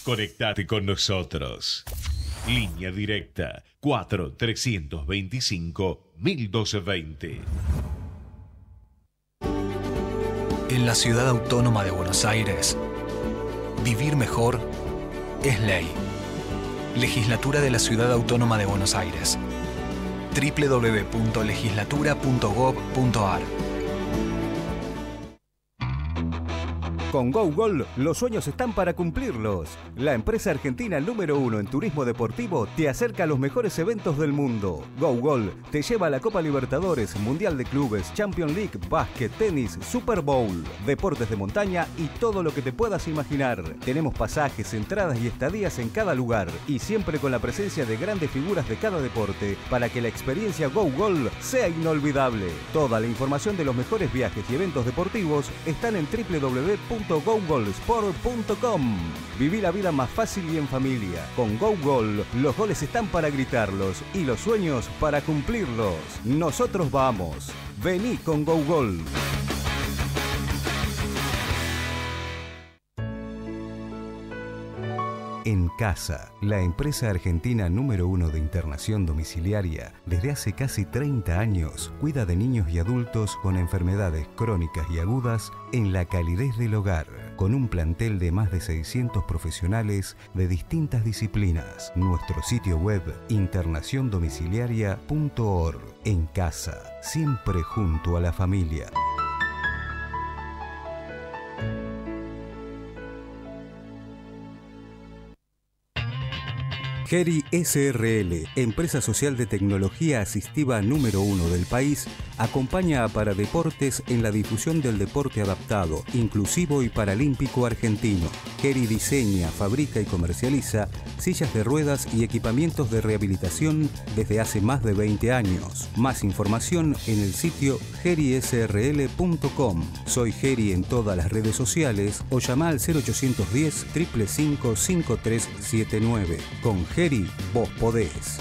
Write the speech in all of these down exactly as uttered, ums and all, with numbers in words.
Conectate con nosotros. Línea directa cuatro trescientos veinticinco mil doscientos veinte. En la Ciudad Autónoma de Buenos Aires, vivir mejor es ley. Legislatura de la Ciudad Autónoma de Buenos Aires. doble u doble u doble u punto legislatura punto gob punto ar. Con GoGol, los sueños están para cumplirlos. La empresa argentina número uno en turismo deportivo te acerca a los mejores eventos del mundo. GoGol te lleva a la Copa Libertadores, Mundial de Clubes, Champions League, básquet, tenis, Super Bowl, deportes de montaña y todo lo que te puedas imaginar. Tenemos pasajes, entradas y estadías en cada lugar y siempre con la presencia de grandes figuras de cada deporte para que la experiencia GoGol sea inolvidable. Toda la información de los mejores viajes y eventos deportivos están en doble u doble u doble u punto gogolsport punto com. Viví la vida más fácil y en familia. Con GoGol, los goles están para gritarlos y los sueños para cumplirlos. Nosotros vamos. Vení con GoGol. En Casa, la empresa argentina número uno de internación domiciliaria, desde hace casi treinta años, cuida de niños y adultos con enfermedades crónicas y agudas en la calidez del hogar, con un plantel de más de seiscientos profesionales de distintas disciplinas. Nuestro sitio web, internación domiciliaria punto org. En Casa, siempre junto a la familia. Geri S R L, empresa social de tecnología asistiva número uno del país, acompaña a Paradeportes en la difusión del deporte adaptado, inclusivo y paralímpico argentino. Geri diseña, fabrica y comercializa sillas de ruedas y equipamientos de rehabilitación desde hace más de veinte años. Más información en el sitio geri s r l punto com. Soy Geri en todas las redes sociales o llama al cero ochocientos diez, cinco cinco cinco tres siete nueve. Con Geri, vos podés.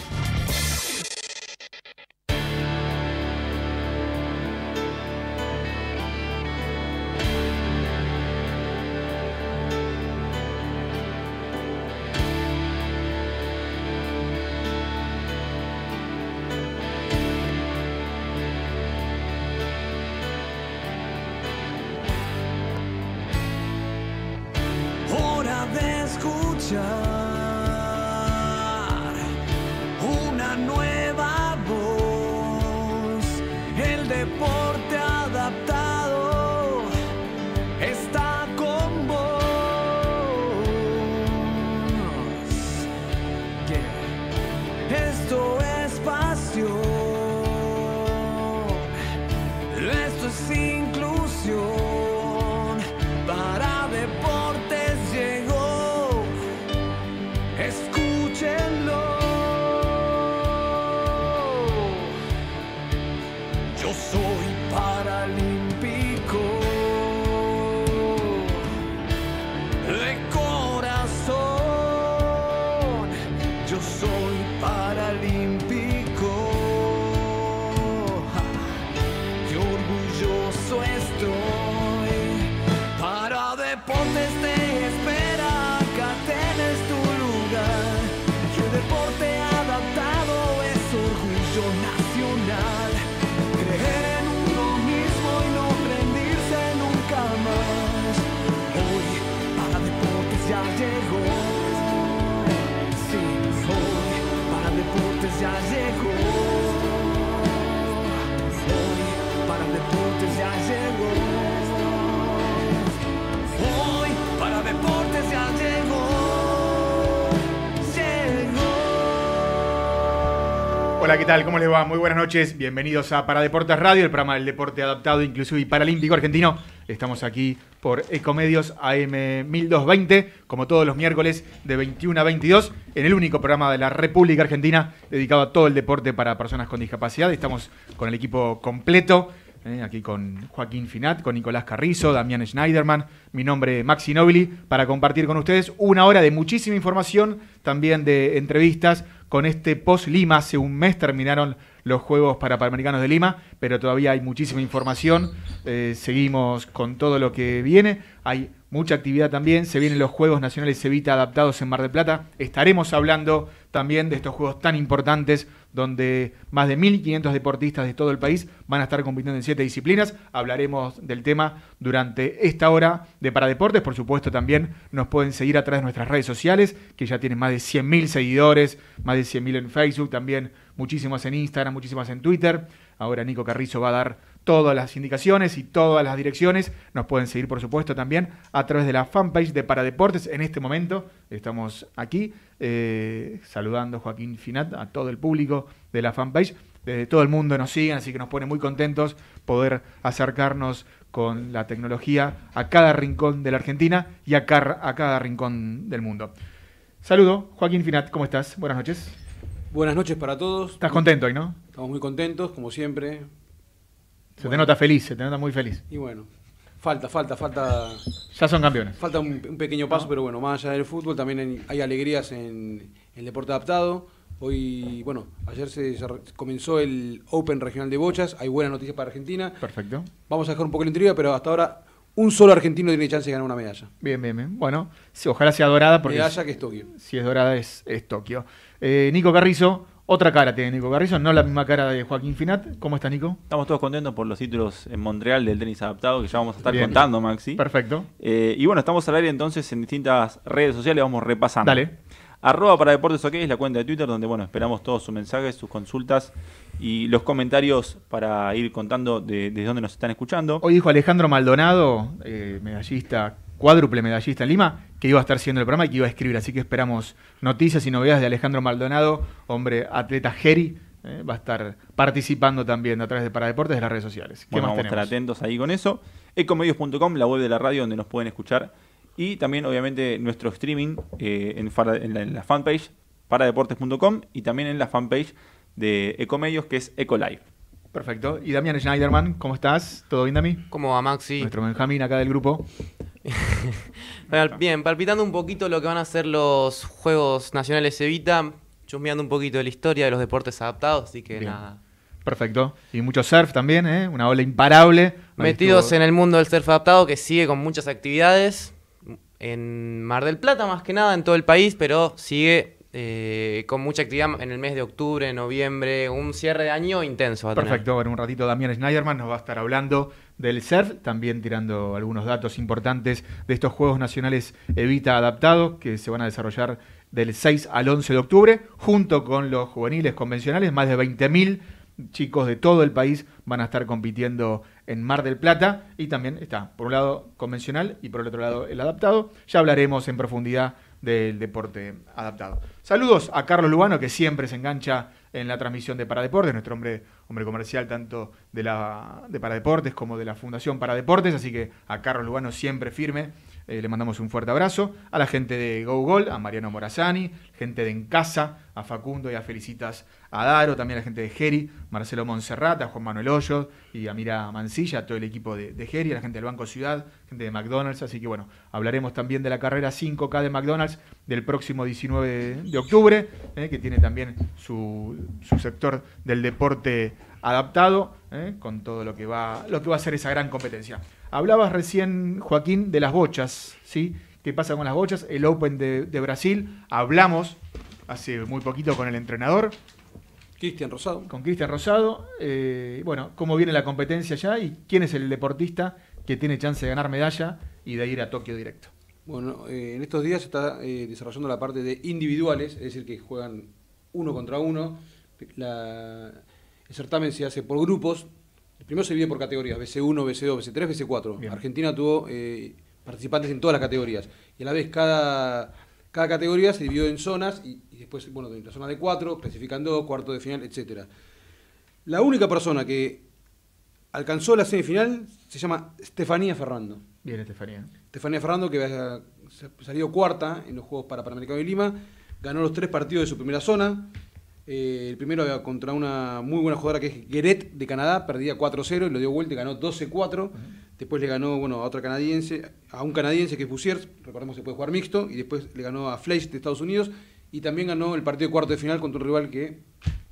Hora de escuchar una nueva voz. El deporte adaptado está con vos. Yeah. Esto es pasión, esto es inclusión. Para deportes llegó, escúchenlo. Yo soy paralímpico de corazón. Yo soy paralímpico. Ja, qué orgulloso estoy. Para deportes te espera, acá tenés tu lugar. Que el deporte adaptado es orgullo nacional. Creer en uno mismo y no rendirse nunca más. Hoy para deportes ya llegó. Sí, hoy para deportes ya llegó. Hoy para deportes ya llegó. Hoy para deportes ya llegó. Llegó. Hola, ¿qué tal? ¿Cómo les va? Muy buenas noches. Bienvenidos a Paradeportes Radio, el programa del deporte adaptado, inclusivo y paralímpico argentino. Estamos aquí por Ecomedios A M mil doscientos veinte, como todos los miércoles de veintiuno a veintidós, en el único programa de la República Argentina dedicado a todo el deporte para personas con discapacidad. Estamos con el equipo completo. Eh, aquí con Joaquín Finat, con Nicolás Carrizo, Damián Schneiderman, mi nombre Maxi Nobili, para compartir con ustedes una hora de muchísima información, también de entrevistas con este post-Lima. Hace un mes terminaron los Juegos para Panamericanos de Lima, pero todavía hay muchísima información. Eh, seguimos con todo lo que viene. Hay mucha actividad también. Se vienen los Juegos Nacionales Evita adaptados en Mar del Plata. Estaremos hablando también de estos juegos tan importantes, donde más de mil quinientos deportistas de todo el país van a estar compitiendo en siete disciplinas. Hablaremos del tema durante esta hora de Paradeportes. Por supuesto, también nos pueden seguir a través de nuestras redes sociales, que ya tienen más de cien mil seguidores, más de cien mil en Facebook, también muchísimas en Instagram, muchísimas en Twitter. Ahora Nico Carrizo va a dar todas las indicaciones y todas las direcciones. Nos pueden seguir, por supuesto, también a través de la fanpage de Paradeportes. En este momento estamos aquí eh, saludando a Joaquín Finat, a todo el público de la fanpage. Desde todo el mundo nos siguen, así que nos pone muy contentos poder acercarnos con la tecnología a cada rincón de la Argentina y a, car- a cada rincón del mundo. Saludo, Joaquín Finat, ¿cómo estás? Buenas noches. Buenas noches para todos. ¿Estás contento hoy, no? Estamos muy contentos, como siempre. Se bueno. te nota feliz, se te nota muy feliz. Y bueno, falta, falta, falta... Ya son campeones. Falta un, un pequeño paso, ¿no? Pero bueno, más allá del fútbol también hay, hay alegrías en, en el deporte adaptado. Hoy, bueno, ayer se, se comenzó el Open Regional de Bochas. Hay buenas noticias para Argentina. Perfecto. Vamos a dejar un poco la intriga, pero hasta ahora un solo argentino tiene chance de ganar una medalla. Bien, bien, bien. Bueno, sí, ojalá sea dorada. Porque medalla es, que es Tokio. Si es dorada es, es Tokio. Eh, Nico Carrizo, otra cara tiene Nico Carrizo, no la misma cara de Joaquín Finat. ¿Cómo estás, Nico? Estamos todos contentos por los títulos en Montreal del tenis adaptado, que ya vamos a estar Bien. contando, Maxi. Perfecto. Eh, y bueno, estamos al aire entonces en distintas redes sociales, vamos repasando. Dale. Arroba para Deportes OK es la cuenta de Twitter, donde bueno, esperamos todos sus mensajes, sus consultas y los comentarios para ir contando de, de dónde nos están escuchando. Hoy dijo Alejandro Maldonado, eh, medallista, cuádruple medallista en Lima, que iba a estar haciendo el programa y que iba a escribir. Así que esperamos noticias y novedades de Alejandro Maldonado, hombre atleta Geri. Eh, va a estar participando también a través de Paradeportes de las redes sociales. ¿Qué Bueno, más vamos a estar tenemos? atentos ahí con eso. ecomedios punto com, la web de la radio donde nos pueden escuchar. Y también, obviamente, nuestro streaming eh, en, fara- en, la, en la fanpage paradeportes punto com y también en la fanpage de Ecomedios, que es Ecolive. Perfecto. Y Damián Schneiderman, ¿cómo estás? ¿Todo bien, Dami? ¿Cómo va, Maxi? Nuestro Benjamín acá del grupo. Bien, palpitando un poquito lo que van a ser los Juegos Nacionales Evita, chusmeando un poquito de la historia de los deportes adaptados, así que Bien. nada. Perfecto. Y mucho surf también, ¿eh? Una ola imparable. Ahí Metidos estuvo- en el mundo del surf adaptado, que sigue con muchas actividades, en Mar del Plata más que nada, en todo el país, pero sigue eh, con mucha actividad en el mes de octubre, noviembre, un cierre de año intenso. Va a tener. Perfecto, en un ratito Damián Schneiderman nos va a estar hablando del surf, también tirando algunos datos importantes de estos Juegos Nacionales Evita adaptados que se van a desarrollar del seis al once de octubre, junto con los juveniles convencionales. Más de veinte mil chicos de todo el país van a estar compitiendo en Mar del Plata, y también está, por un lado, convencional y por el otro lado, el adaptado. Ya hablaremos en profundidad del deporte adaptado. Saludos a Carlos Lugano, que siempre se engancha en la transmisión de Paradeportes, nuestro hombre, hombre comercial tanto de, la, de Paradeportes como de la Fundación Paradeportes, así que a Carlos Lugano siempre firme, eh, le mandamos un fuerte abrazo. A la gente de GoGol, a Mariano Morazani, gente de En Casa, a Facundo y a Felicitas a Daro, también a la gente de Geri, Marcelo Monserrat, a Juan Manuel Hoyos y a Mira Mancilla, a todo el equipo de, de Geri, a la gente del Banco Ciudad, gente de McDonald's. Así que bueno, hablaremos también de la carrera cinco K de McDonald's del próximo diecinueve de, de octubre, eh, que tiene también su, su sector del deporte adaptado, eh, con todo lo que va lo que va a ser esa gran competencia. Hablabas recién, Joaquín, de las bochas, ¿sí? ¿Qué pasa con las bochas? El Open de, de Brasil, hablamos hace muy poquito con el entrenador, Cristian Rosado. con Cristian Rosado. Eh, bueno, cómo viene la competencia ya y quién es el deportista que tiene chance de ganar medalla y de ir a Tokio directo. Bueno, eh, en estos días se está eh, desarrollando la parte de individuales, es decir, que juegan uno contra uno. La, el certamen se hace por grupos. Primero se divide por categorías, B C uno, B C dos, B C tres, B C cuatro. Bien. Argentina tuvo eh, participantes en todas las categorías. Y a la vez cada, cada categoría se dividió en zonas y, y después, bueno, de la zona de cuatro, clasifican dos, cuarto de final, etcétera. La única persona que alcanzó la semifinal se llama Estefanía Ferrando. Bien, Estefanía. Estefanía Ferrando, que había salido cuarta en los Juegos para Panamericanos de Lima, ganó los tres partidos de su primera zona. Eh, el primero había contra una muy buena jugadora que es Gueret de Canadá, perdía cuatro cero y lo dio vuelta y ganó doce cuatro. Uh-huh. Después le ganó, bueno, a otra canadiense, a un canadiense que es Bussiers, recordemos que puede jugar mixto, y después le ganó a Fleisch de Estados Unidos, y también ganó el partido de cuarto de final contra un rival que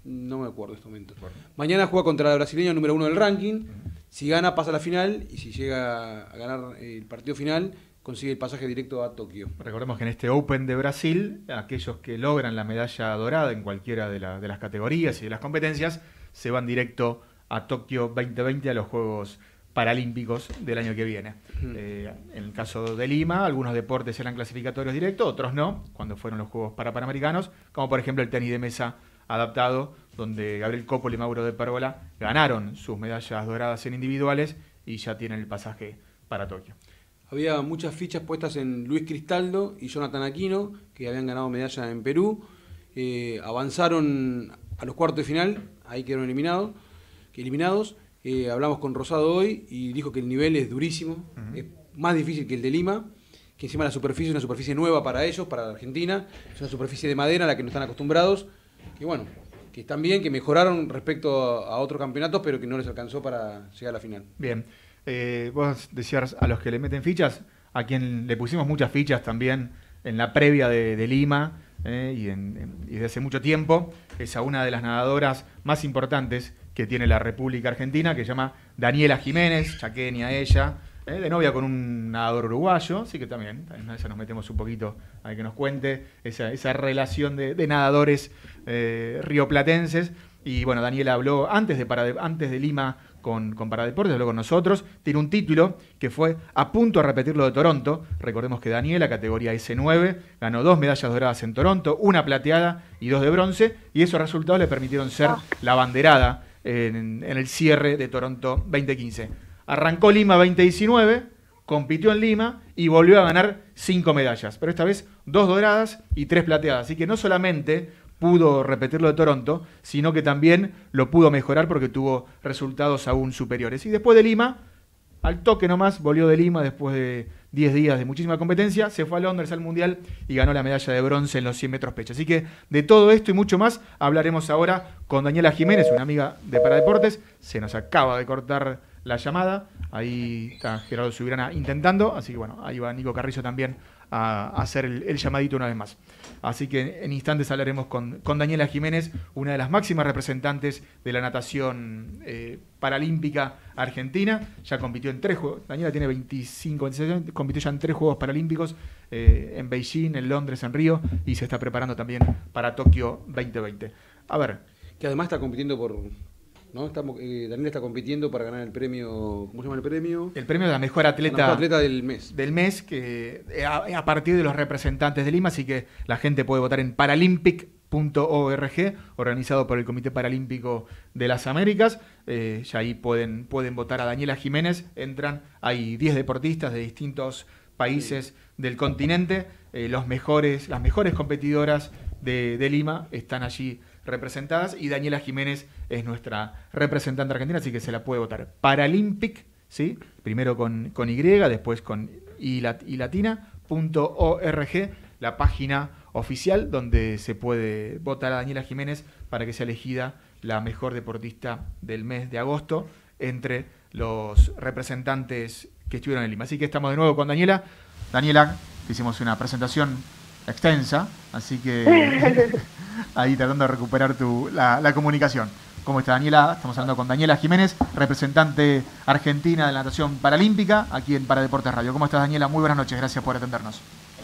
No me acuerdo en este momento. Bueno. Mañana juega contra el brasileño número uno del ranking. Uh-huh. Si gana, pasa a la final. Y si llega a ganar el partido final, consigue el pasaje directo a Tokio. Recordemos que en este Open de Brasil, aquellos que logran la medalla dorada en cualquiera de, la, de las categorías y de las competencias, se van directo a Tokio veinte veinte, a los Juegos Paralímpicos del año que viene. Uh-huh. Eh, en el caso de Lima, algunos deportes eran clasificatorios directos, otros no, cuando fueron los Juegos Parapanamericanos, como por ejemplo el tenis de mesa adaptado, donde Gabriel Coppola y Mauro de Pérgola ganaron sus medallas doradas en individuales y ya tienen el pasaje para Tokio. Había muchas fichas puestas en Luis Cristaldo y Jonathan Aquino, que habían ganado medalla en Perú. Eh, avanzaron a los cuartos de final, ahí quedaron eliminados. eliminados. Eh, hablamos con Rosado hoy y dijo que el nivel es durísimo, uh-huh. es más difícil que el de Lima, que encima la superficie es una superficie nueva para ellos, para la Argentina, es una superficie de madera a la que no están acostumbrados, que bueno, que están bien, que mejoraron respecto a, a otros campeonatos, pero que no les alcanzó para llegar a la final. Bien, eh, vos decías a los que le meten fichas, a quien le pusimos muchas fichas también en la previa de, de Lima, eh, y, en, en, y desde hace mucho tiempo, es a una de las nadadoras más importantes que tiene la República Argentina, que se llama Daniela Jiménez, chaqueña ella, eh, de novia con un nadador uruguayo, así que también, a esa nos metemos un poquito a que nos cuente esa, esa relación de, de nadadores eh, rioplatenses. Y bueno, Daniela habló antes de, para, antes de Lima con, con Paradeportes, habló con nosotros, tiene un título que fue a punto de repetir lo de Toronto. Recordemos que Daniela, categoría ese nueve, ganó dos medallas doradas en Toronto, una plateada y dos de bronce, y esos resultados le permitieron ser la abanderada En, en el cierre de Toronto veinte quince. Arrancó Lima veinte diecinueve, compitió en Lima y volvió a ganar cinco medallas, pero esta vez dos doradas y tres plateadas. Así que no solamente pudo repetir lo de Toronto, sino que también lo pudo mejorar porque tuvo resultados aún superiores. Y después de Lima, al toque nomás, volvió de Lima después de diez días de muchísima competencia, se fue a Londres al Mundial y ganó la medalla de bronce en los cien metros pecho. Así que de todo esto y mucho más hablaremos ahora con Daniela Jiménez, una amiga de Paradeportes. Se nos acaba de cortar la llamada, ahí está Gerardo Subirana intentando, así que bueno, ahí va Nico Carrizo también a, a hacer el, el llamadito una vez más. Así que en instantes hablaremos con, con Daniela Jiménez, una de las máximas representantes de la natación eh, paralímpica argentina. Ya compitió en tres juegos, Daniela tiene veinticinco, veintiséis años, compitió ya en tres Juegos Paralímpicos, eh, en Beijing, en Londres, en Río, y se está preparando también para Tokio veinte veinte. A ver. Que además está compitiendo por... ¿no? Estamos, eh, Daniela está compitiendo para ganar el premio, ¿cómo se llama el premio? El premio de la mejor atleta, la mejor atleta del mes. Del mes, que a, a partir de los representantes de Lima, así que la gente puede votar en paralympic punto org, organizado por el Comité Paralímpico de las Américas. Eh, ya ahí pueden, pueden votar a Daniela Jiménez. Entran, hay diez deportistas de distintos países sí. del continente. Eh, los mejores, las mejores competidoras de, de Lima están allí representadas y Daniela Jiménez es nuestra representante argentina, así que se la puede votar. Paralympic, ¿sí? Primero con, con Y, después con y, lat, y latina, punto org, la página oficial donde se puede votar a Daniela Jiménez para que sea elegida la mejor deportista del mes de agosto entre los representantes que estuvieron en Lima. Así que estamos de nuevo con Daniela. Daniela, hicimos una presentación extensa, así que ahí tratando de recuperar tu, la, la comunicación. ¿Cómo está Daniela? Estamos hablando con Daniela Jiménez, representante argentina de la natación paralímpica, aquí en Paradeportes Radio. ¿Cómo estás, Daniela? Muy buenas noches, gracias por atendernos.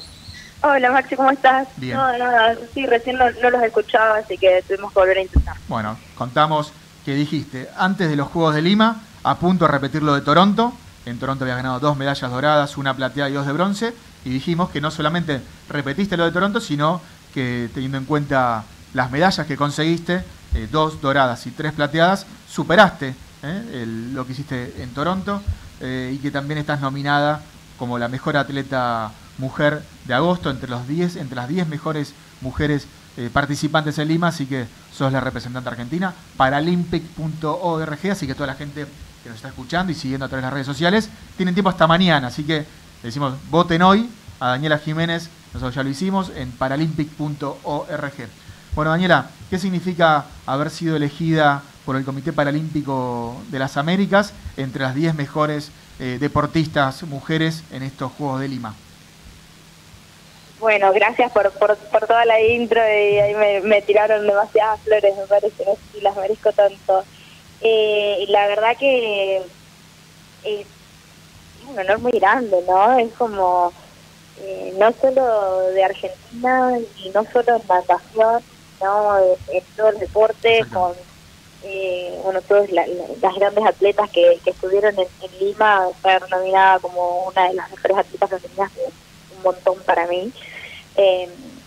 Hola, Maxi, ¿cómo estás? Bien. No, nada, sí, recién no, no los escuchaba, así que tuvimos que volver a intentar. Bueno, contamos que dijiste, antes de los Juegos de Lima, a punto de repetir lo de Toronto. En Toronto habías ganado dos medallas doradas, una plateada y dos de bronce. Y dijimos que no solamente repetiste lo de Toronto, sino que teniendo en cuenta las medallas que conseguiste, eh, dos doradas y tres plateadas, superaste eh, el, lo que hiciste en Toronto eh, y que también estás nominada como la mejor atleta mujer de agosto entre los diez, entre las diez mejores mujeres eh, participantes en Lima, así que sos la representante argentina. Paralympic punto org, así que toda la gente que nos está escuchando y siguiendo a través de las redes sociales tienen tiempo hasta mañana, así que decimos, voten hoy a Daniela Jiménez, nosotros ya lo hicimos, en paralympic punto org. Bueno, Daniela, ¿qué significa haber sido elegida por el Comité Paralímpico de las Américas entre las diez mejores eh, deportistas mujeres en estos Juegos de Lima? Bueno, gracias por, por, por toda la intro y ahí me, me tiraron demasiadas flores, me parece, no sé si las merezco tanto. Eh, la verdad que es un honor muy grande, ¿no? Es como, eh, no solo de Argentina y no solo en natación, sino en todo el deporte, con eh, bueno, todas la, la, las grandes atletas que, que estuvieron en, en Lima, estar nominada como una de las mejores atletas femeninas, un montón para mí. Eh,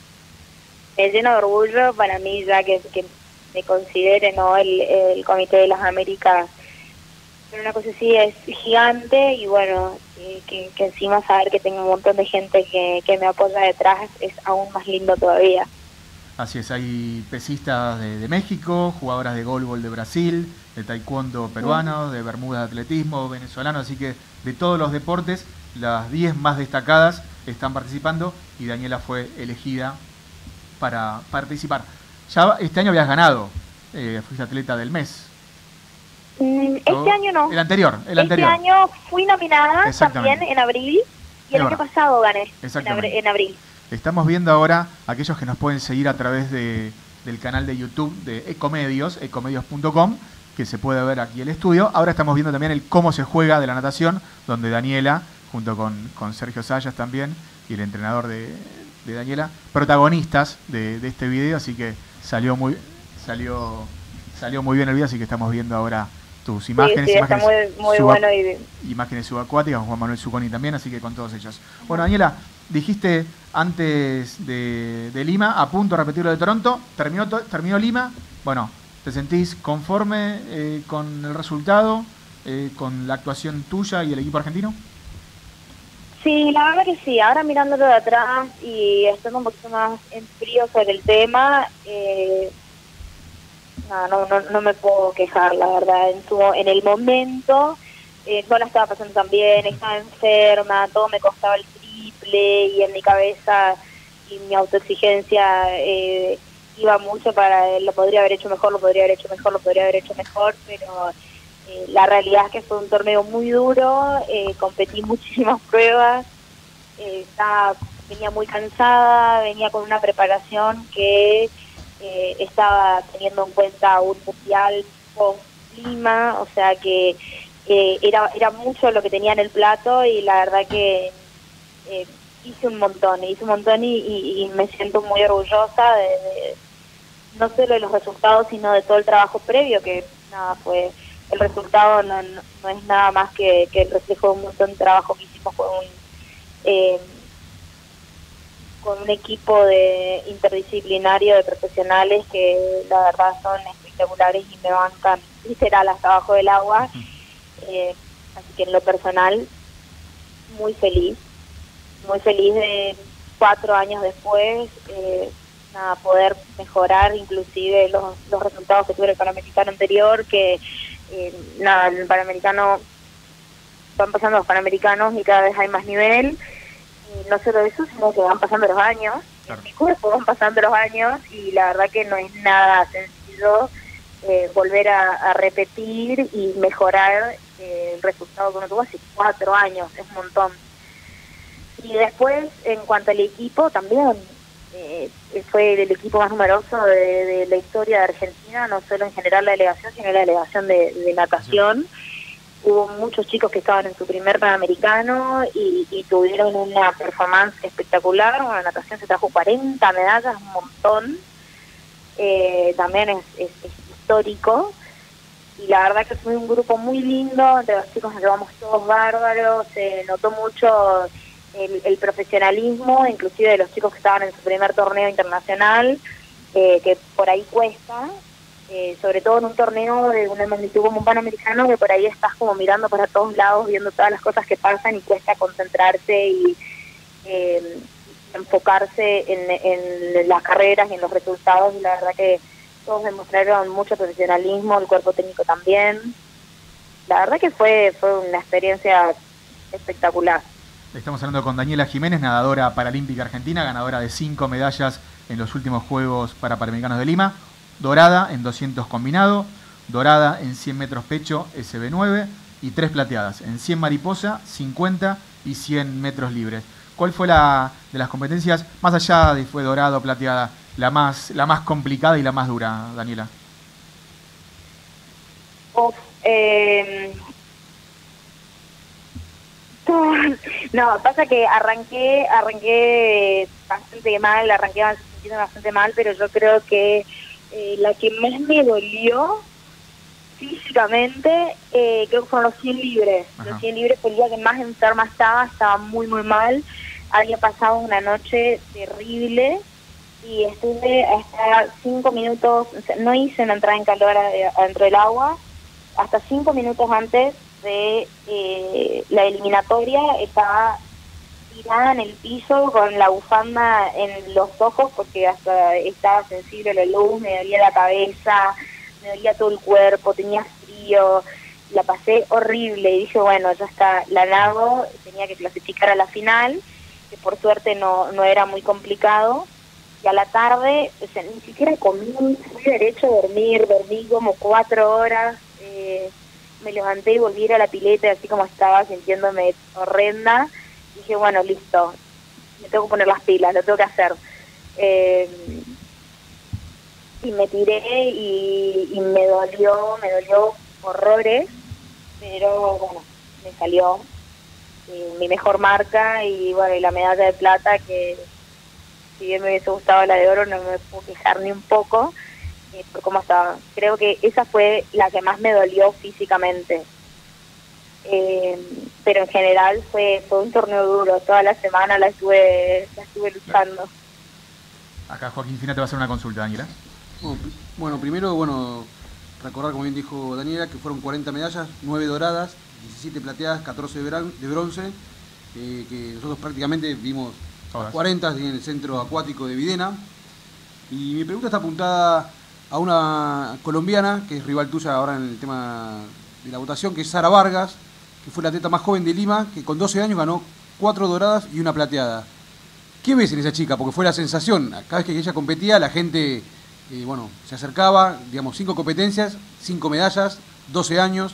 me lleno de orgullo para mí ya que, que me considere, ¿no? el, el Comité de las Américas, pero una cosa así es gigante y bueno, eh, que, que encima saber que tengo un montón de gente que, que me apoya detrás es aún más lindo todavía. Así es, hay pesistas de, de México, jugadoras de golbol de Brasil, de taekwondo peruano, de bermuda de atletismo venezolano, así que de todos los deportes, las diez más destacadas están participando y Daniela fue elegida para participar. Ya este año habías ganado, eh, fuiste atleta del mes. Mm, este año no. El anterior, el este anterior. año fui nominada también en abril y el año pasado gané en, abr en abril. Estamos viendo ahora aquellos que nos pueden seguir a través de, del canal de YouTube de Ecomedios, ecomedios punto com, que se puede ver aquí el estudio. Ahora estamos viendo también el cómo se juega de la natación, donde Daniela, junto con, con Sergio Sayas también, y el entrenador de, de Daniela, protagonistas de, de este video, así que salió muy, salió, salió muy bien el video, así que estamos viendo ahora tus imágenes, sí, sí, imágenes, está muy, muy suba, bueno y... imágenes subacuáticas, Juan Manuel Zucconi también, así que con todos ellos. Bueno, Daniela, dijiste antes de, de Lima, a punto de repetir lo de Toronto, terminó, terminó Lima, bueno, ¿te sentís conforme eh, con el resultado, eh, con la actuación tuya y el equipo argentino? Sí, la verdad que sí, ahora mirándolo de atrás y estando un poquito más en frío sobre el tema, eh, no, no, no, no me puedo quejar, la verdad, en, su, en el momento eh, no la estaba pasando tan bien, estaba enferma, todo me costaba el triple y en mi cabeza y mi autoexigencia eh, iba mucho para, lo podría haber hecho mejor, lo podría haber hecho mejor, lo podría haber hecho mejor, pero... Eh, la realidad es que fue un torneo muy duro, eh, competí muchísimas pruebas, eh, estaba, venía muy cansada, venía con una preparación que eh, estaba teniendo en cuenta un mundial con clima, o sea que eh, era, era mucho lo que tenía en el plato y la verdad que eh, hice un montón, hice un montón y, y, y me siento muy orgullosa de, de no solo de los resultados, sino de todo el trabajo previo que nada fue... El resultado no, no, no es nada más que, que el reflejo de un montón de trabajo que hicimos con un, eh, con un equipo de interdisciplinario de profesionales que la verdad son espectaculares y me bancan literal hasta abajo del agua. Eh, así que en lo personal, muy feliz, muy feliz de cuatro años después, eh, nada, poder mejorar inclusive los, los resultados que tuve en el Panamericano anterior, que Eh, nada, el Panamericano, van pasando los Panamericanos y cada vez hay más nivel, y no solo eso, sino que van pasando los años, claro. En mi cuerpo van pasando los años y la verdad que no es nada sencillo eh, volver a, a repetir y mejorar eh, el resultado que uno tuvo hace cuatro años, es un montón. Y después, en cuanto al equipo, también Eh, fue el equipo más numeroso de, de la historia de Argentina, no solo en general la delegación, sino la delegación de, de natación. Hubo muchos chicos que estaban en su primer Panamericano y, y tuvieron una performance espectacular. Bueno, la natación se trajo cuarenta medallas, un montón. Eh, también es, es, es histórico. Y la verdad que fue un grupo muy lindo, entre los chicos nos llevamos todos bárbaros, se notó mucho... El, el profesionalismo, inclusive de los chicos que estaban en su primer torneo internacional, eh, que por ahí cuesta, eh, sobre todo en un torneo de una magnitud como un Panamericano, que por ahí estás como mirando para todos lados, viendo todas las cosas que pasan y cuesta concentrarse y eh, enfocarse en, en las carreras y en los resultados, y la verdad que todos demostraron mucho profesionalismo, el cuerpo técnico también. La verdad que fue, fue una experiencia espectacular. Estamos hablando con Daniela Jiménez, nadadora paralímpica argentina, ganadora de cinco medallas en los últimos Juegos para Panamericanos de Lima, dorada en doscientos combinado, dorada en cien metros pecho S B nueve y tres plateadas en cien mariposa, cincuenta y cien metros libres. ¿cuál fue la de las competencias, más allá de fue dorada o plateada, la más, la más complicada y la más dura, Daniela? Uf, eh... No, pasa que arranqué, arranqué bastante mal, arranqué bastante mal, pero yo creo que eh, la que más me dolió físicamente, eh, creo que fueron los cien libres. Ajá. Los cien libres fue el día que más enferma estaba, estaba muy muy mal, había pasado una noche terrible y estuve hasta cinco minutos, o sea, no hice una entrada en calor adentro del agua, hasta cinco minutos antes de eh, la eliminatoria estaba tirada en el piso con la bufanda en los ojos porque hasta estaba sensible la luz, me dolía la cabeza, me dolía todo el cuerpo, tenía frío, la pasé horrible y dije, bueno, ya está, la nado, tenía que clasificar a la final, que por suerte no, no era muy complicado, y a la tarde, o sea, ni siquiera comí, fui derecho a dormir, dormí como cuatro horas, eh, me levanté y volví a ir a la pileta así como estaba, sintiéndome horrenda. Dije, bueno, listo, me tengo que poner las pilas, lo tengo que hacer. Eh, y me tiré y, y me dolió, me dolió horrores, pero bueno, me salió eh, mi mejor marca y bueno, y la medalla de plata, que si bien me hubiese gustado la de oro, no me puedo quejar ni un poco. Por cómo estaba. Creo que esa fue la que más me dolió físicamente. Eh, pero en general fue, fue un torneo duro. Toda la semana la estuve, la estuve luchando. Acá Joaquín Fina te va a hacer una consulta, Daniela. Bueno, bueno, primero, bueno, recordar, como bien dijo Daniela, que fueron cuarenta medallas, nueve doradas, diecisiete plateadas, catorce de, bran- de bronce, eh, que nosotros prácticamente vimos las cuarenta en el centro acuático de Videna. Y mi pregunta está apuntada a una colombiana, que es rival tuya ahora en el tema de la votación, que es Sara Vargas, que fue la atleta más joven de Lima, que con doce años ganó cuatro doradas y una plateada. ¿Qué ves en esa chica? Porque fue la sensación. Cada vez que ella competía, la gente eh, bueno, se acercaba, digamos, cinco competencias, cinco medallas, doce años.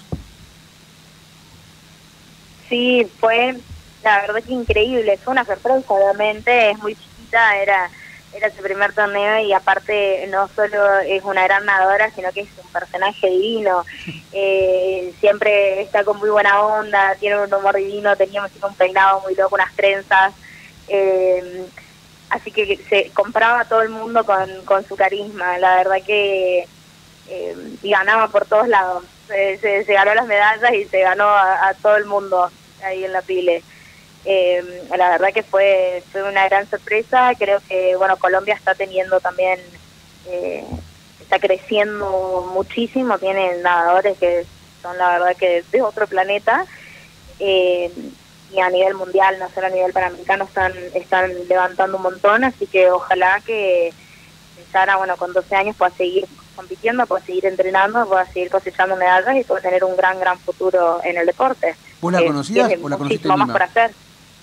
Sí, fue la verdad que increíble. Fue una sorpresa, obviamente, es muy chiquita, era... Era su primer torneo y aparte no solo es una gran nadadora, sino que es un personaje divino. Eh, siempre está con muy buena onda, tiene un humor divino, teníamos un peinado muy loco, unas trenzas. Eh, así que se compraba a todo el mundo con, con su carisma. La verdad que eh, y ganaba por todos lados. Se, se, se ganó las medallas y se ganó a, a todo el mundo ahí en la pile. Eh, la verdad que fue, fue una gran sorpresa. Creo que bueno, Colombia está teniendo también eh, está creciendo muchísimo, tienen nadadores que son la verdad que de otro planeta, eh, y a nivel mundial, no solo a nivel panamericano, están están levantando un montón, así que ojalá que Sara, bueno, con doce años pueda seguir compitiendo, pueda seguir entrenando, pueda seguir cosechando medallas y pueda tener un gran, gran futuro en el deporte. ¿Vos la conocías eh, o la conociste en Lima? Más por hacer.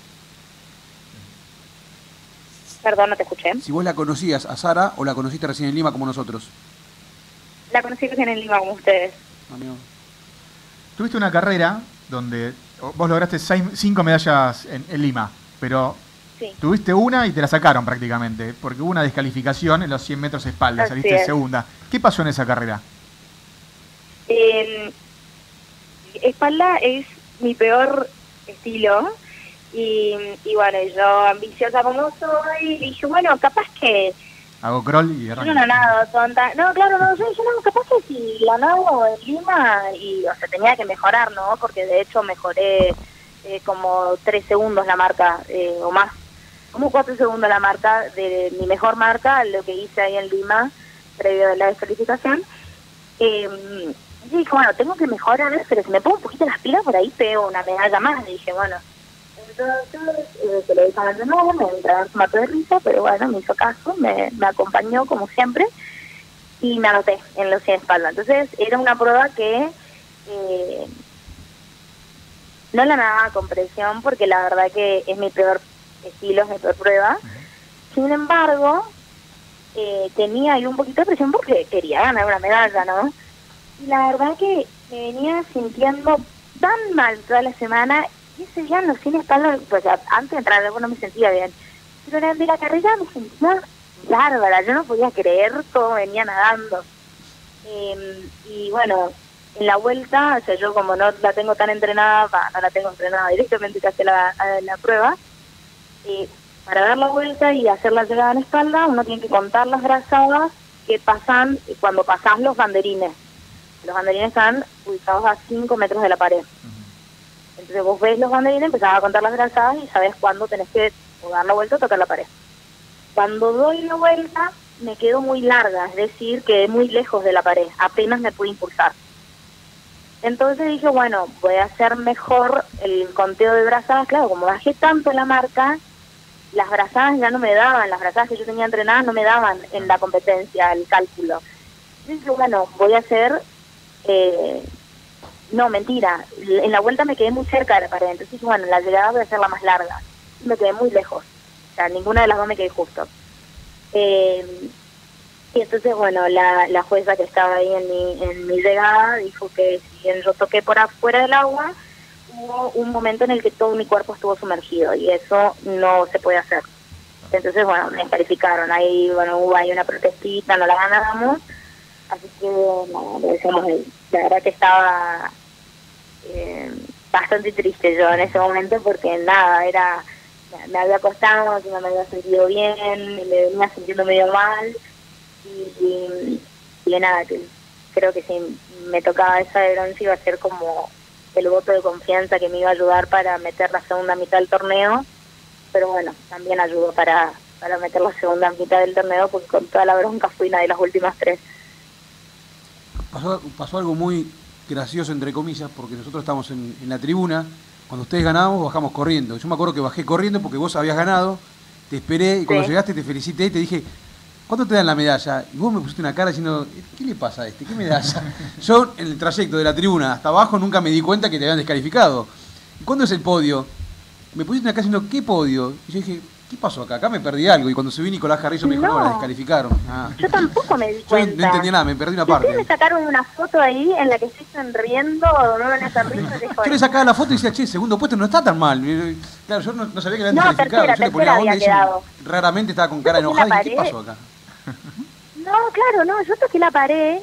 Perdón, no te escuché. Si vos la conocías a Sara o la conociste recién en Lima como nosotros. La conocí recién en Lima como ustedes. Amigo. Tuviste una carrera donde vos lograste seis, cinco medallas en, en Lima, pero sí, tuviste una y te la sacaron prácticamente, porque hubo una descalificación en los cien metros espalda, así saliste es. segunda. ¿Qué pasó en esa carrera? Eh, espalda es mi peor estilo. Y, y bueno, yo ambiciosa como soy, dije, bueno, capaz que... Hago crawl y arranco. Yo no nado, tonta. No, claro, no, yo, yo no, capaz que si la nado en Lima, y o sea, tenía que mejorar, ¿no? Porque de hecho mejoré eh, como tres segundos la marca, eh, o más, como cuatro segundos la marca de mi mejor marca, lo que hice ahí en Lima, previo a la descalificación. Eh, y dije, bueno, tengo que mejorar, pero si me pongo un poquito las pilas, por ahí pego una medalla más. Y dije, bueno... Entonces, eh, se lo dije a no, me entraba en su mato de risa, pero bueno, me hizo caso, me, me acompañó como siempre y me anoté en los cien espalda. Entonces, era una prueba que eh, no la nadaba con presión porque la verdad que es mi peor estilo, es mi peor prueba. Sin embargo, eh, tenía ahí un poquito de presión porque quería ganar una medalla, ¿no? Y la verdad que me venía sintiendo tan mal toda la semana Y ese día no sin espalda, pues antes de entrar no me sentía bien. Pero de la carrera me sentía bárbara, yo no podía creer cómo venía nadando. Eh, y bueno, en la vuelta, o sea, yo como no la tengo tan entrenada, bah, no la tengo entrenada directamente que hace la, la prueba, eh, para dar la vuelta y hacer la llegada en espalda, uno tiene que contar las brazadas que pasan cuando pasás los banderines. Los banderines están ubicados a cinco metros de la pared. Entonces vos ves los banderines, empezás a contar las brazadas y sabés cuándo tenés que o dar la vuelta o tocar la pared. Cuando doy la vuelta, me quedo muy larga, es decir, quedé muy lejos de la pared, apenas me pude impulsar. Entonces dije, bueno, voy a hacer mejor el conteo de brazadas. Claro, como bajé tanto la marca, las brazadas ya no me daban, las brazadas que yo tenía entrenadas no me daban en la competencia, el cálculo. Entonces dije, bueno, voy a hacer... Eh, no, mentira, en la vuelta me quedé muy cerca de la pared, entonces dije, bueno, la llegada voy a hacerla más larga. Y me quedé muy lejos, o sea, ninguna de las dos me quedé justo. Eh, y entonces, bueno, la, la jueza que estaba ahí en mi, en mi llegada dijo que si bien yo toqué por afuera del agua, hubo un momento en el que todo mi cuerpo estuvo sumergido y eso no se puede hacer. Entonces, bueno, me descalificaron. Ahí, bueno, hubo ahí una protestita, no la ganamos. Así que, no, le decimos, la verdad que estaba eh, bastante triste yo en ese momento porque nada, era, me había costado, que no me había sentido bien, me venía sintiendo medio mal y, y, y nada, que creo que si me tocaba esa de bronce iba a ser como el voto de confianza que me iba a ayudar para meter la segunda mitad del torneo, pero bueno, también ayudó para, para meter la segunda mitad del torneo porque con toda la bronca fui una de las últimas tres. Pasó, pasó algo muy gracioso, entre comillas, porque nosotros estábamos en, en la tribuna, cuando ustedes ganábamos bajamos corriendo. Yo me acuerdo que bajé corriendo porque vos habías ganado, te esperé y cuando sí. llegaste te felicité y te dije, ¿cuánto te dan la medalla? Y vos me pusiste una cara diciendo, ¿qué le pasa a este? ¿Qué medalla? Yo en el trayecto de la tribuna hasta abajo nunca me di cuenta que te habían descalificado. ¿Y cuándo es el podio? Me pusiste una cara diciendo, ¿qué podio? Y yo dije, ¿qué pasó acá? Acá me perdí algo. Y cuando subí Nicolás Carrillo me dijo, no, no la descalificaron. Ah. Yo tampoco me di cuenta. Yo no entendía nada, me perdí una parte. Ustedes me sacaron una foto ahí en la que estoy sonriendo, o no una sonrisa. Yo le sacaba la foto y decía, che, segundo puesto no está tan mal. Claro, yo no, no sabía que le habían no, descalificado. Tercera, yo le ponía onda y quedado. Raramente estaba con cara enojada. ¿Y qué pasó acá? No, claro, no, yo toqué la pared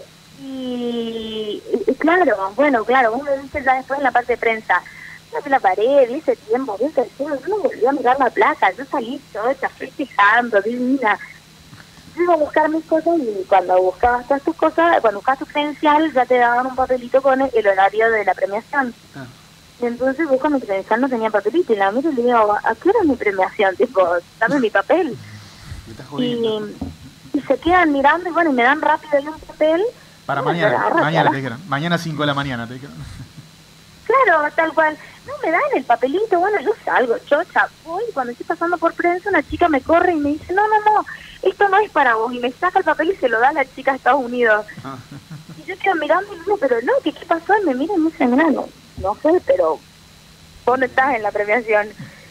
y, y claro, bueno, claro, vos me viste ya después en la parte de prensa. Yo la pared, vi ese tiempo, vi ese tiempo, yo no volví a mirar la plaza, yo salí toda festejando, divina. Yo iba a buscar mis cosas y cuando buscabas todas tus cosas, cuando buscabas tu credencial, ya te daban un papelito con el, el horario de la premiación. Ah. Y entonces busco mi credencial, no tenía papelito, y la miro y le digo, ¿a qué hora es mi premiación? Tipo, dame mi papel. Y, y se quedan mirando y bueno, y me dan rápido ahí un papel. Para mañana, agarra, mañana te dijeron, mañana cinco de la mañana te dijeron. Claro, tal cual. No me dan el papelito, bueno, yo salgo, chocha, voy, cuando estoy pasando por prensa, una chica me corre y me dice, no, no, no, esto no es para vos, y me saca el papel y se lo da a la chica de Estados Unidos. Ah. Y yo quedo mirando y digo, pero no, ¿qué, qué pasó? Y me mira y me dice, mira, no, no sé, pero vos no estás en la premiación.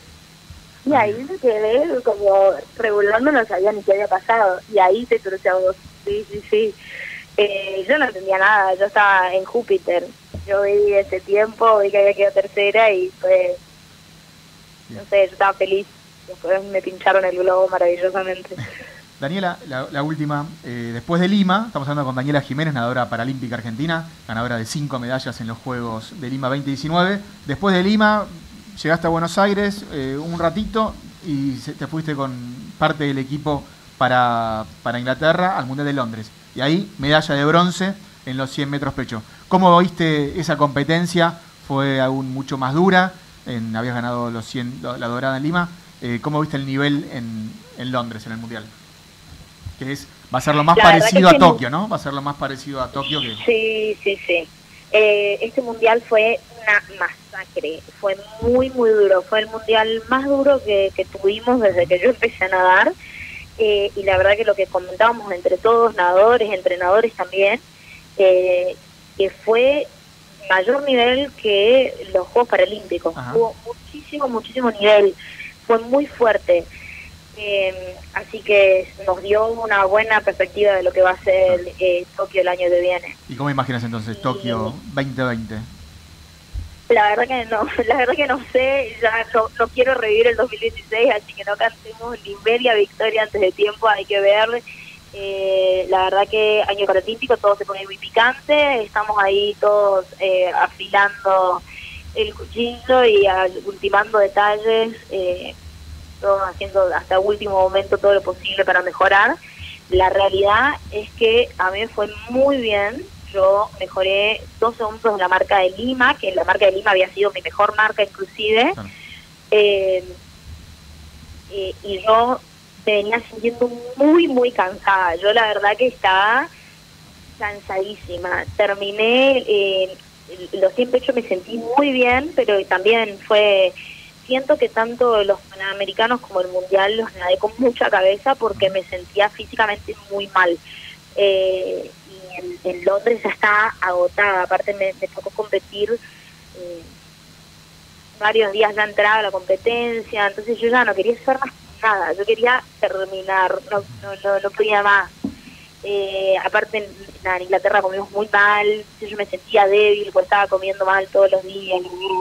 Y ahí me quedé como regulando, no sabía ni qué había pasado, y ahí te crucé a vos, sí, sí, sí. Eh, yo no entendía nada, yo estaba en Júpiter. Yo vi ese tiempo, vi que había quedado tercera y fue, no sé, yo estaba feliz. Después me pincharon el globo maravillosamente. Daniela, la, la última, eh, después de Lima, estamos hablando con Daniela Jiménez, nadadora paralímpica argentina, ganadora de cinco medallas en los Juegos de Lima veinte diecinueve. Después de Lima, llegaste a Buenos Aires eh, un ratito y te fuiste con parte del equipo para, para Inglaterra al Mundial de Londres. Y ahí, medalla de bronce en los cien metros pecho. ¿Cómo viste esa competencia? ¿Fue aún mucho más dura? En, habías ganado los cien, la dorada en Lima. Eh, ¿Cómo viste el nivel en, en Londres, en el Mundial? Que es, va a ser lo más la parecido a Tokio, ¿no? Va a ser lo más parecido a Tokio que... Sí, sí, sí. Eh, este Mundial fue una masacre. Fue muy, muy duro. Fue el Mundial más duro que, que tuvimos desde que yo empecé a nadar. Eh, y la verdad que lo que comentábamos entre todos, nadadores, entrenadores también, eh, que fue mayor nivel que los Juegos Paralímpicos. Ajá. Hubo muchísimo, muchísimo nivel. Fue muy fuerte. Eh, así que nos dio una buena perspectiva de lo que va a ser eh, Tokio el año que viene. ¿Y cómo imaginas entonces y... Tokio veinte veinte? La verdad que no, la verdad que no sé, ya no, no quiero revivir el dos mil dieciséis, así que no cantemos ni media victoria antes de tiempo, hay que ver. Eh, la verdad que año paralímpico todo se pone muy picante, estamos ahí todos eh, afilando el cuchillo y a, ultimando detalles, eh, todos haciendo hasta último momento todo lo posible para mejorar. La realidad es que a mí me fue muy bien. Yo mejoré dos segundos en la marca de Lima, que la marca de Lima había sido mi mejor marca inclusive. Claro. Eh, eh, y yo me venía sintiendo muy, muy cansada. Yo la verdad que estaba cansadísima. Terminé, eh, los cien pechos me sentí muy bien, pero también fue... Siento que tanto los panamericanos como el mundial los nadé con mucha cabeza porque me sentía físicamente muy mal. Eh, En, en Londres ya estaba agotada, aparte me, me tocó competir eh, varios días ya entraba la competencia, entonces yo ya no quería hacer más nada, yo quería terminar, no no no, no podía más. Eh, aparte en, en Inglaterra comimos muy mal, yo me sentía débil, pues estaba comiendo mal todos los días,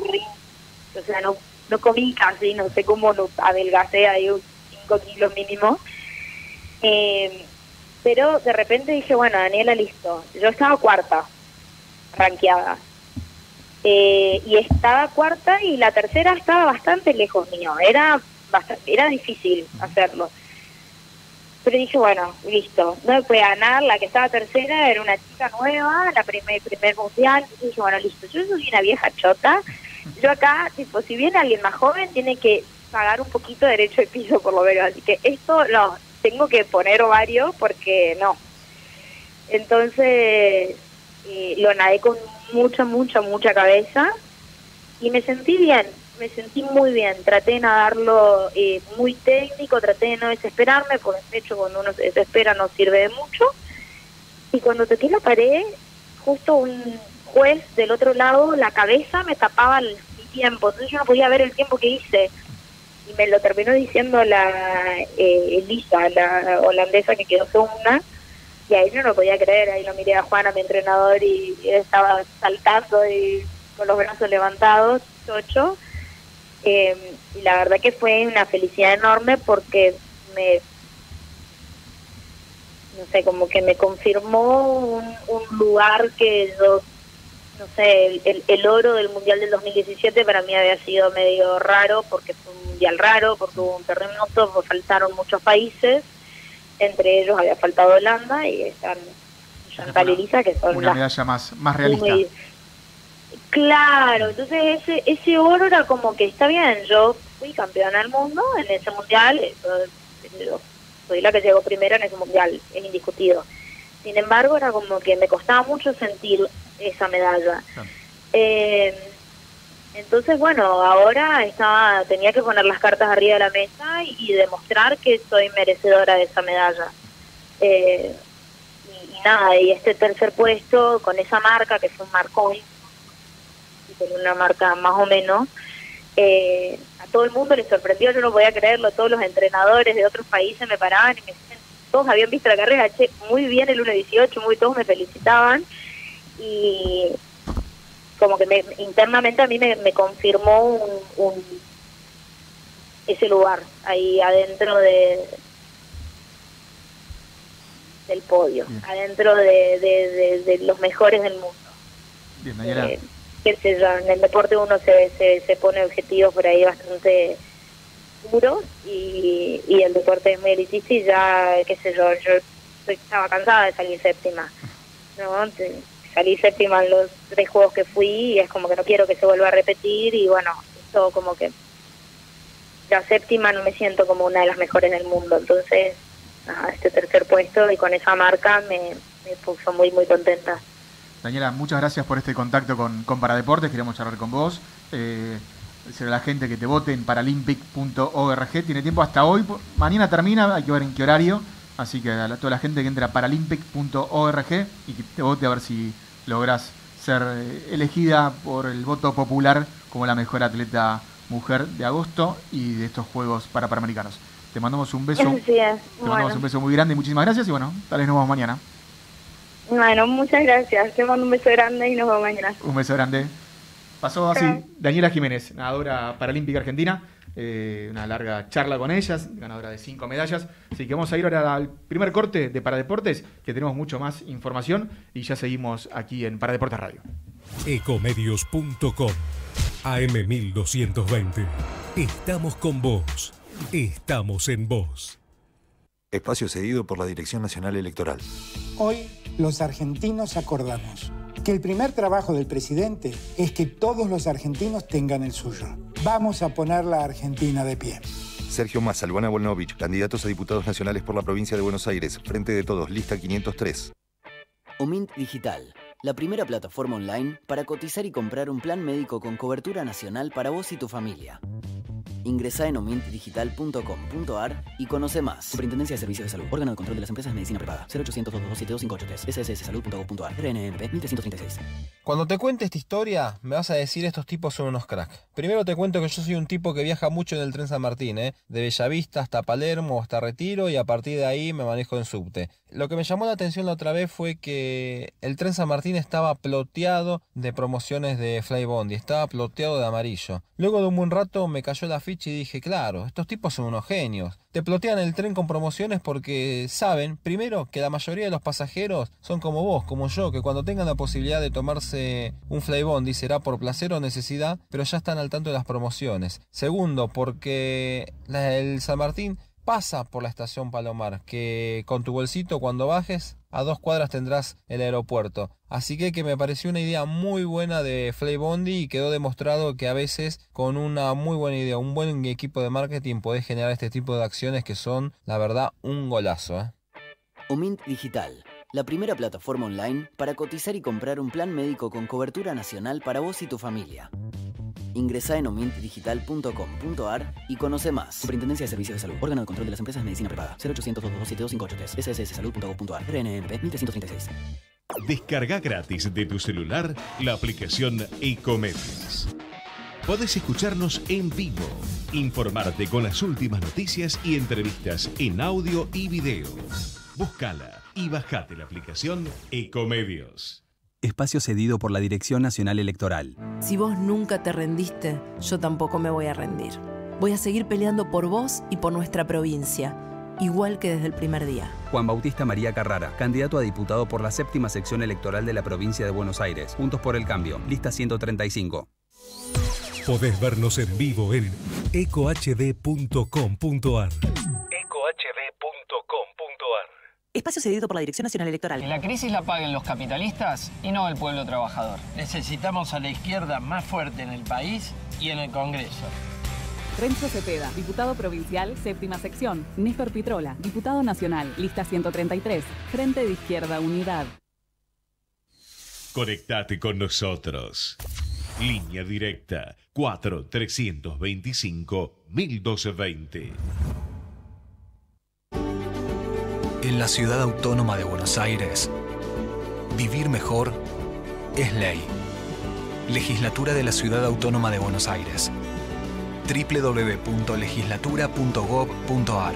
o sea, no, no comí casi, no sé cómo no adelgacé ahí cinco kilos mínimo. Eh, Pero de repente dije, bueno, Daniela, listo. Yo estaba cuarta, rankeada. Eh, y estaba cuarta y la tercera estaba bastante lejos mío. Era bastante, era difícil hacerlo. Pero dije, bueno, listo. No me puede ganar. La que estaba tercera era una chica nueva, la primer, primer mundial. Y dije, bueno, listo. Yo soy una vieja chota. Yo acá, tipo, si viene alguien más joven, tiene que pagar un poquito de derecho de piso, por lo menos. Así que esto, no... tengo que poner ovario porque no. Entonces eh, lo nadé con mucha, mucha, mucha cabeza y me sentí bien, me sentí muy bien. Traté de nadarlo eh, muy técnico, traté de no desesperarme, porque de hecho cuando uno se desespera no sirve de mucho. Y cuando toqué la pared, justo un juez del otro lado, la cabeza me tapaba el, el tiempo, entonces yo no podía ver el tiempo que hice. Y me lo terminó diciendo la eh, Elisa, la holandesa que quedó segunda, y ahí yo no lo podía creer. Ahí lo miré a Juana, mi entrenador, y, y estaba saltando y con los brazos levantados, chocho. Eh, y la verdad que fue una felicidad enorme porque me, no sé, como que me confirmó un, un lugar que yo, no sé, el, el oro del Mundial del dos mil diecisiete para mí había sido medio raro, porque fue un mundial raro, porque hubo un terremoto, porque faltaron muchos países, entre ellos había faltado Holanda y están Chantal y Elisa, que son una las medalla más, más realista. Muy, claro, entonces ese ese oro era como que está bien, yo fui campeona del mundo en ese mundial, yo soy la que llegó primero en ese mundial, es indiscutido. Sin embargo, era como que me costaba mucho sentir esa medalla. Ah. Eh, entonces, bueno, ahora estaba tenía que poner las cartas arriba de la mesa y, y demostrar que soy merecedora de esa medalla. Eh, y, y nada, y este tercer puesto con esa marca, que fue un marcón, y con una marca más o menos, eh, a todo el mundo le sorprendió, yo no podía creerlo, todos los entrenadores de otros países me paraban y me decían, todos habían visto la carrera, che, muy bien el uno dieciocho, muy todos me felicitaban, y como que me, internamente a mí me, me confirmó un, un ese lugar ahí adentro de del podio, bien. Adentro de, de, de, de los mejores del mundo. Bien, Daniela. Eh, qué sé yo, en el deporte uno se, se, se pone objetivos por ahí bastante duros y, y el deporte es muy elitista y ya, qué sé yo, yo estaba cansada de salir séptima, ¿no? Salí séptima en los tres juegos que fui y es como que no quiero que se vuelva a repetir y bueno, esto como que la séptima no me siento como una de las mejores del mundo, entonces nada, este tercer puesto y con esa marca me, me puso muy muy contenta. Daniela, muchas gracias por este contacto con, con Paradeportes, queríamos charlar con vos. Eh, decirle a la gente que te vote en paralympic punto org, tiene tiempo hasta hoy, mañana termina, hay que ver en qué horario, así que a la, toda la gente que entre a paralympic punto org y que te vote a ver si lográs ser elegida por el voto popular como la mejor atleta mujer de agosto y de estos Juegos para Panamericanos. Te mandamos un beso, sí, es. te Bueno. mandamos un beso muy grande y muchísimas gracias y bueno, tal vez nos vemos mañana. Bueno, muchas gracias, te mando un beso grande y nos vemos mañana. Un beso grande. Pasó así Daniela Jiménez, nadadora paralímpica argentina. Eh, una larga charla con ellas, ganadora de cinco medallas. Así que vamos a ir ahora al primer corte de Paradeportes, que tenemos mucho más información y ya seguimos aquí en Paradeportes Radio. Ecomedios punto com, A M mil doscientos veinte. Estamos con vos. Estamos en vos. Espacio cedido por la Dirección Nacional Electoral. Hoy, los argentinos acordamos que el primer trabajo del presidente es que todos los argentinos tengan el suyo. Vamos a poner la Argentina de pie. Sergio Massa, Luana Volnovich, candidatos a diputados nacionales por la provincia de Buenos Aires. Frente de Todos, lista quinientos tres. Omint Digital, la primera plataforma online para cotizar y comprar un plan médico con cobertura nacional para vos y tu familia. Ingresá en omint digital punto com punto a r y conoce más. Superintendencia de Servicios de Salud. Órgano de Control de las Empresas de Medicina Privada. cero ochocientos, dos dos siete, dos cinco ocho tres. s s s salud punto gov punto a r. R N M P mil trescientos treinta y seis. Cuando te cuente esta historia, me vas a decir estos tipos son unos cracks. Primero te cuento que yo soy un tipo que viaja mucho en el tren San Martín, ¿eh? De Bellavista hasta Palermo, hasta Retiro, y a partir de ahí me manejo en subte. Lo que me llamó la atención la otra vez fue que el tren San Martín estaba ploteado de promociones de Flybondi, estaba ploteado de amarillo. Luego de un buen rato me cayó la ficha y dije, claro, estos tipos son unos genios. Te plotean el tren con promociones porque saben, primero, que la mayoría de los pasajeros son como vos, como yo, que cuando tengan la posibilidad de tomarse un Flybondi será por placer o necesidad, pero ya están al tanto de las promociones. Segundo, porque la, el San Martín pasa por la estación Palomar, que con tu bolsito cuando bajes a dos cuadras tendrás el aeropuerto. Así que, que me pareció una idea muy buena de Flybondi y quedó demostrado que a veces con una muy buena idea, un buen equipo de marketing podés generar este tipo de acciones que son, la verdad, un golazo, ¿eh? Omint Digital, la primera plataforma online para cotizar y comprar un plan médico con cobertura nacional para vos y tu familia. Ingresá en omint digital punto com punto a r y conoce más. Superintendencia de Servicios de Salud. Órgano de Control de las Empresas de Medicina Privada. cero ochocientos, dos dos siete, dos cinco ocho tres. s s s salud punto gov punto a r. R N M P mil trescientos treinta y seis. Descarga gratis de tu celular la aplicación Ecomedios. Podés escucharnos en vivo, informarte con las últimas noticias y entrevistas en audio y video. Búscala y bajate la aplicación Ecomedios. Espacio cedido por la Dirección Nacional Electoral. Si vos nunca te rendiste, yo tampoco me voy a rendir. Voy a seguir peleando por vos y por nuestra provincia, igual que desde el primer día. Juan Bautista María Carrara, candidato a diputado por la séptima sección electoral de la provincia de Buenos Aires. Juntos por el Cambio, lista ciento treinta y cinco. Podés vernos en vivo en eco h d punto com punto a r. eco h d punto com punto a r. Espacio cedido por la Dirección Nacional Electoral. Que la crisis la paguen los capitalistas y no el pueblo trabajador. Necesitamos a la izquierda más fuerte en el país y en el Congreso. Renzo Cepeda, diputado provincial, séptima sección. Néstor Pitrola, diputado nacional, lista ciento treinta y tres. Frente de Izquierda Unidad. Conectate con nosotros. Línea directa cuatro trescientos veinticinco, mil doscientos veinte. En la ciudad autónoma de Buenos Aires, vivir mejor es ley. Legislatura de la Ciudad Autónoma de Buenos Aires. doble u doble u doble u punto legislatura punto gov punto a r.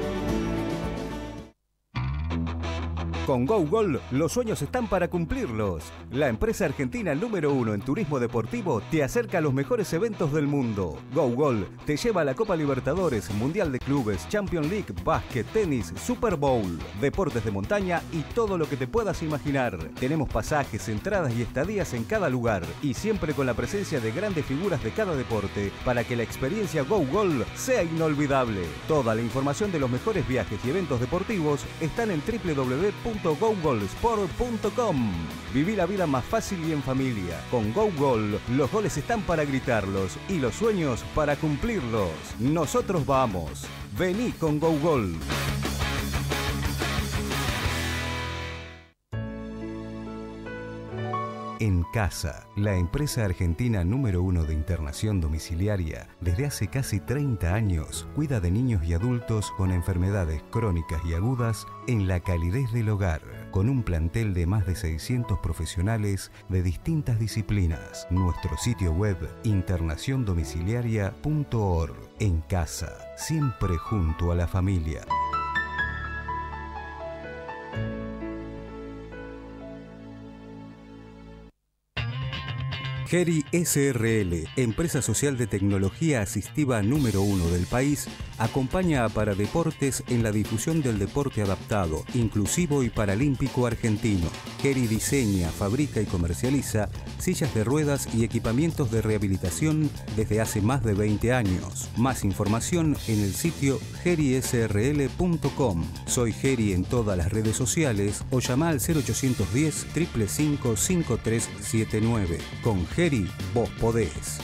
Con GoGol, los sueños están para cumplirlos. La empresa argentina número uno en turismo deportivo te acerca a los mejores eventos del mundo. GoGol te lleva a la Copa Libertadores, Mundial de Clubes, Champions League, básquet, tenis, Super Bowl, deportes de montaña y todo lo que te puedas imaginar. Tenemos pasajes, entradas y estadías en cada lugar y siempre con la presencia de grandes figuras de cada deporte para que la experiencia GoGol sea inolvidable. Toda la información de los mejores viajes y eventos deportivos están en doble u doble u doble u punto gogolsport punto com. Viví la vida más fácil y en familia. Con GoGol, los goles están para gritarlos y los sueños para cumplirlos. Nosotros vamos. Vení con GoGol. En Casa, la empresa argentina número uno de internación domiciliaria, desde hace casi treinta años, cuida de niños y adultos con enfermedades crónicas y agudas en la calidez del hogar, con un plantel de más de seiscientos profesionales de distintas disciplinas. Nuestro sitio web, internación domiciliaria punto org. En Casa, siempre junto a la familia. Geri S R L, empresa social de tecnología asistiva número uno del país, acompaña a Paradeportes en la difusión del deporte adaptado, inclusivo y paralímpico argentino. Geri diseña, fabrica y comercializa sillas de ruedas y equipamientos de rehabilitación desde hace más de veinte años. Más información en el sitio geri s r l punto com. Soy Geri en todas las redes sociales o llama al cero ochocientos diez, cinco cinco cinco tres siete nueve. Con Geri, vos podés.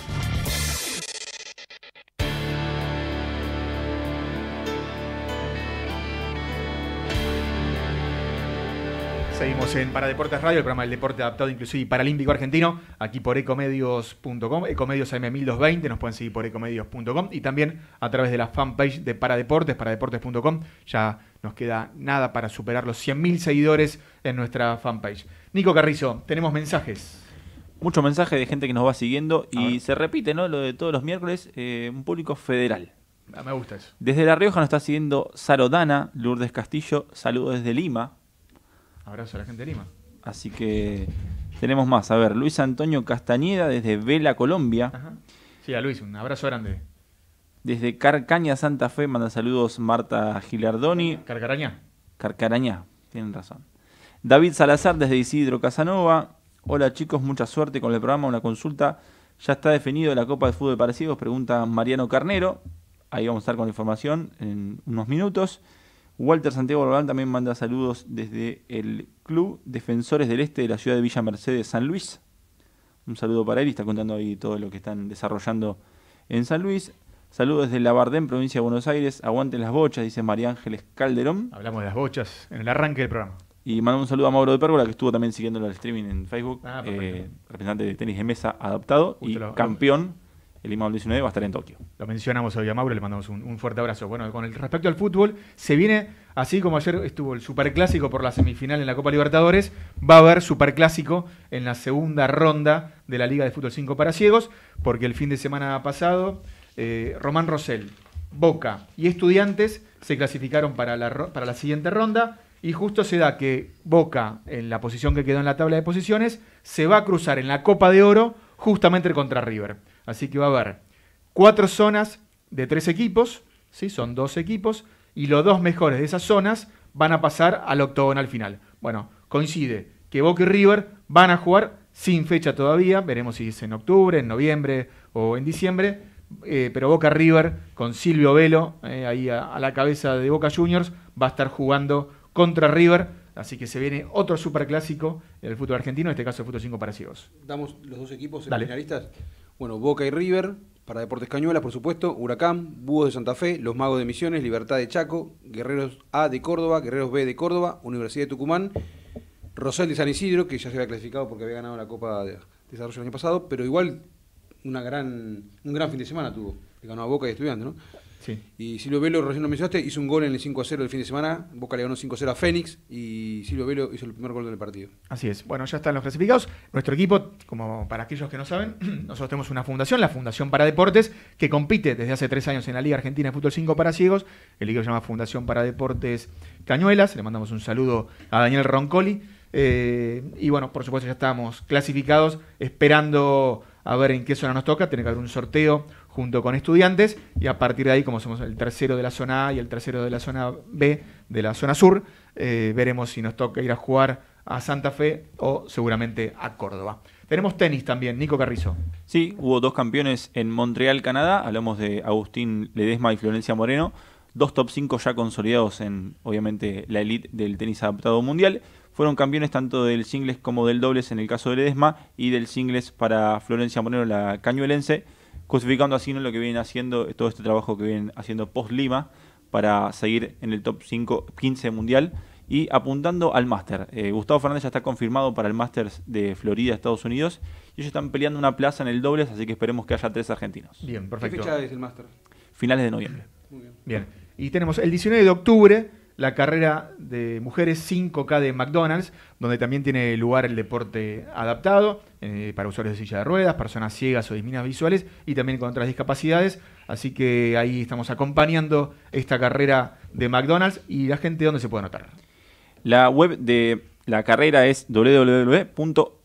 Seguimos en Paradeportes Radio, el programa del deporte adaptado inclusive y paralímpico argentino, aquí por ecomedios punto com, Ecomedios A M mil doscientos veinte, nos pueden seguir por ecomedios punto com y también a través de la fanpage de Paradeportes, paradeportes punto com. Ya nos queda nada para superar los cien mil seguidores en nuestra fanpage. Nico Carrizo, tenemos mensajes. Muchos mensajes de gente que nos va siguiendo y se repite, ¿no? Lo de todos los miércoles, eh, un público federal. Ah, me gusta eso. Desde La Rioja nos está siguiendo Sarodana, Lourdes Castillo, saludos desde Lima. Abrazo a la gente de Lima. Así que tenemos más. A ver, Luis Antonio Castañeda desde Vela, Colombia. Ajá. Sí, a Luis, un abrazo grande. Desde Carcaña, Santa Fe, manda saludos Marta Gilardoni. ¿Carcaraña? Carcaraña, tienen razón. David Salazar desde Isidro Casanova. Hola chicos, mucha suerte con el programa. Una consulta. ¿Ya está definido la Copa de Fútbol para Ciegos? Pregunta Mariano Carnero. Ahí vamos a estar con la información en unos minutos. Walter Santiago Rolán también manda saludos desde el Club Defensores del Este de la ciudad de Villa Mercedes, San Luis. Un saludo para él y está contando ahí todo lo que están desarrollando en San Luis. Saludos desde Labardén, provincia de Buenos Aires. Aguanten las bochas, dice María Ángeles Calderón. Hablamos de las bochas en el arranque del programa. Y mando un saludo a Mauro de Pérgola, que estuvo también siguiéndolo al streaming en Facebook. Ah, eh, representante de tenis de mesa adaptado Justo y lo, campeón. El Lima diecinueve va a estar en Tokio. Lo mencionamos hoy a Mauro, le mandamos un, un fuerte abrazo. Bueno, con el respecto al fútbol, se viene, así como ayer estuvo el Superclásico por la semifinal en la Copa Libertadores, va a haber Superclásico en la segunda ronda de la Liga de Fútbol cinco para Ciegos, porque el fin de semana pasado, eh, Román Rosell, Boca y Estudiantes se clasificaron para la, para la siguiente ronda, y justo se da que Boca, en la posición que quedó en la tabla de posiciones, se va a cruzar en la Copa de Oro justamente contra River. Así que va a haber cuatro zonas de tres equipos, ¿sí? Son dos equipos, y los dos mejores de esas zonas van a pasar al octogonal final. Bueno, coincide que Boca y River van a jugar sin fecha todavía, veremos si es en octubre, en noviembre o en diciembre, eh, pero Boca River con Silvio Velo, eh, ahí a, a la cabeza de Boca Juniors, va a estar jugando contra River, así que se viene otro superclásico en el fútbol argentino, en este caso el fútbol cinco para ciegos. Damos los dos equipos Dale. finalistas. Bueno, Boca y River, para Deportes Cañuelas, por supuesto, Huracán, Búhos de Santa Fe, Los Magos de Misiones, Libertad de Chaco, Guerreros A de Córdoba, Guerreros B de Córdoba, Universidad de Tucumán, Rosell de San Isidro, que ya se había clasificado porque había ganado la Copa de Desarrollo el año pasado, pero igual una gran, un gran fin de semana tuvo, que ganó a Boca y Estudiantes, ¿no? Sí. Y Silvio Velo, recién lo mencionaste, hizo un gol en el cinco a cero del fin de semana. Boca le ganó cinco a cero a Fénix y Silvio Velo hizo el primer gol del partido. Así es. Bueno, ya están los clasificados. Nuestro equipo, como para aquellos que no saben, nosotros tenemos una fundación, la Fundación Paradeportes, que compite desde hace tres años en la Liga Argentina de Fútbol cinco para Ciegos. El equipo se llama Fundación Paradeportes Cañuelas. Le mandamos un saludo a Daniel Roncoli. Eh, y bueno, por supuesto ya estamos clasificados, esperando a ver en qué zona nos toca. Tiene que haber un sorteo junto con Estudiantes, y a partir de ahí, como somos el tercero de la zona A y el tercero de la zona B de la zona sur, eh, veremos si nos toca ir a jugar a Santa Fe o seguramente a Córdoba. Tenemos tenis también, Nico Carrizo. Sí, hubo dos campeones en Montreal, Canadá. Hablamos de Agustín Ledesma y Florencia Moreno. Dos top cinco ya consolidados en, obviamente, la elite del tenis adaptado mundial. Fueron campeones tanto del singles como del dobles en el caso de Ledesma, y del singles para Florencia Moreno, la cañuelense, justificando así, ¿no?, lo que vienen haciendo, todo este trabajo que vienen haciendo post Lima para seguir en el top cinco, quince mundial y apuntando al máster. Eh, Gustavo Fernández ya está confirmado para el Masters de Florida, Estados Unidos, y ellos están peleando una plaza en el dobles, así que esperemos que haya tres argentinos. Bien, perfecto. ¿Qué fecha es el máster? Finales de noviembre. Muy bien. Bien. Y tenemos el diecinueve de octubre la carrera de mujeres cinco K de McDonald's, donde también tiene lugar el deporte adaptado eh, para usuarios de silla de ruedas, personas ciegas o disminuidas visuales y también con otras discapacidades. Así que ahí estamos acompañando esta carrera de McDonald's. ¿Y la gente dónde se puede anotar? La web de la carrera es w w w punto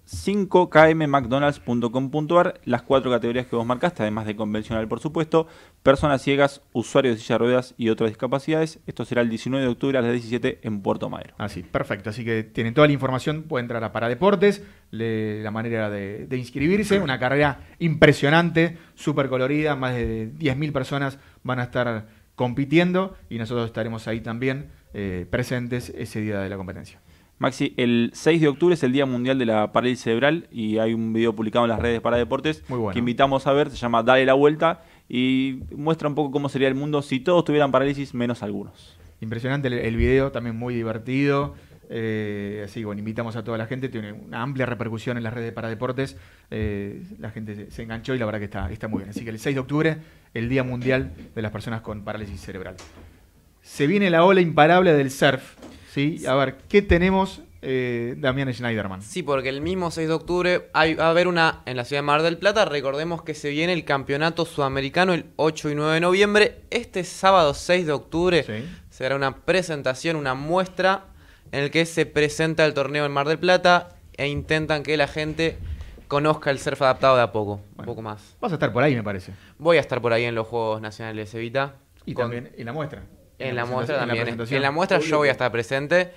cinco k m mcdonalds punto com punto a r. Las cuatro categorías que vos marcaste, además de convencional, por supuesto. Personas ciegas, usuarios de silla de ruedas y otras discapacidades. Esto será el diecinueve de octubre a las diecisiete en Puerto Madero. Así, perfecto. Así que tienen toda la información. Pueden entrar a Paradeportes, le, la manera de, de inscribirse. Una carrera impresionante, súper colorida. Más de diez mil personas van a estar compitiendo y nosotros estaremos ahí también eh, presentes ese día de la competencia. Maxi, el seis de octubre es el Día Mundial de la Parálisis Cerebral y hay un video publicado en las redes Paradeportes Muy bueno. que invitamos a ver, se llama Dale la Vuelta y muestra un poco cómo sería el mundo si todos tuvieran parálisis menos algunos. Impresionante el, el video, también muy divertido. Eh, así que bueno, invitamos a toda la gente, tiene una amplia repercusión en las redes de Paradeportes. Eh, la gente se, se enganchó y la verdad que está, está muy bien. Así que el seis de octubre, el Día Mundial de las Personas con Parálisis Cerebral. Se viene la ola imparable del surf. ¿Sí? A ver, ¿qué tenemos, eh, Damián Schneiderman? Sí, porque el mismo seis de octubre hay, va a haber una en la ciudad de Mar del Plata. Recordemos que se viene el Campeonato Sudamericano el ocho y nueve de noviembre. Este sábado seis de octubre sí. será una presentación, una muestra en el que se presenta el torneo en Mar del Plata e intentan que la gente conozca el surf adaptado de a poco, bueno, un poco más. Vas a estar por ahí, me parece. Voy a estar por ahí en los Juegos Nacionales Evita. Y con, también en la muestra. En, en la, la muestra también. En la, en la muestra yo voy a estar presente.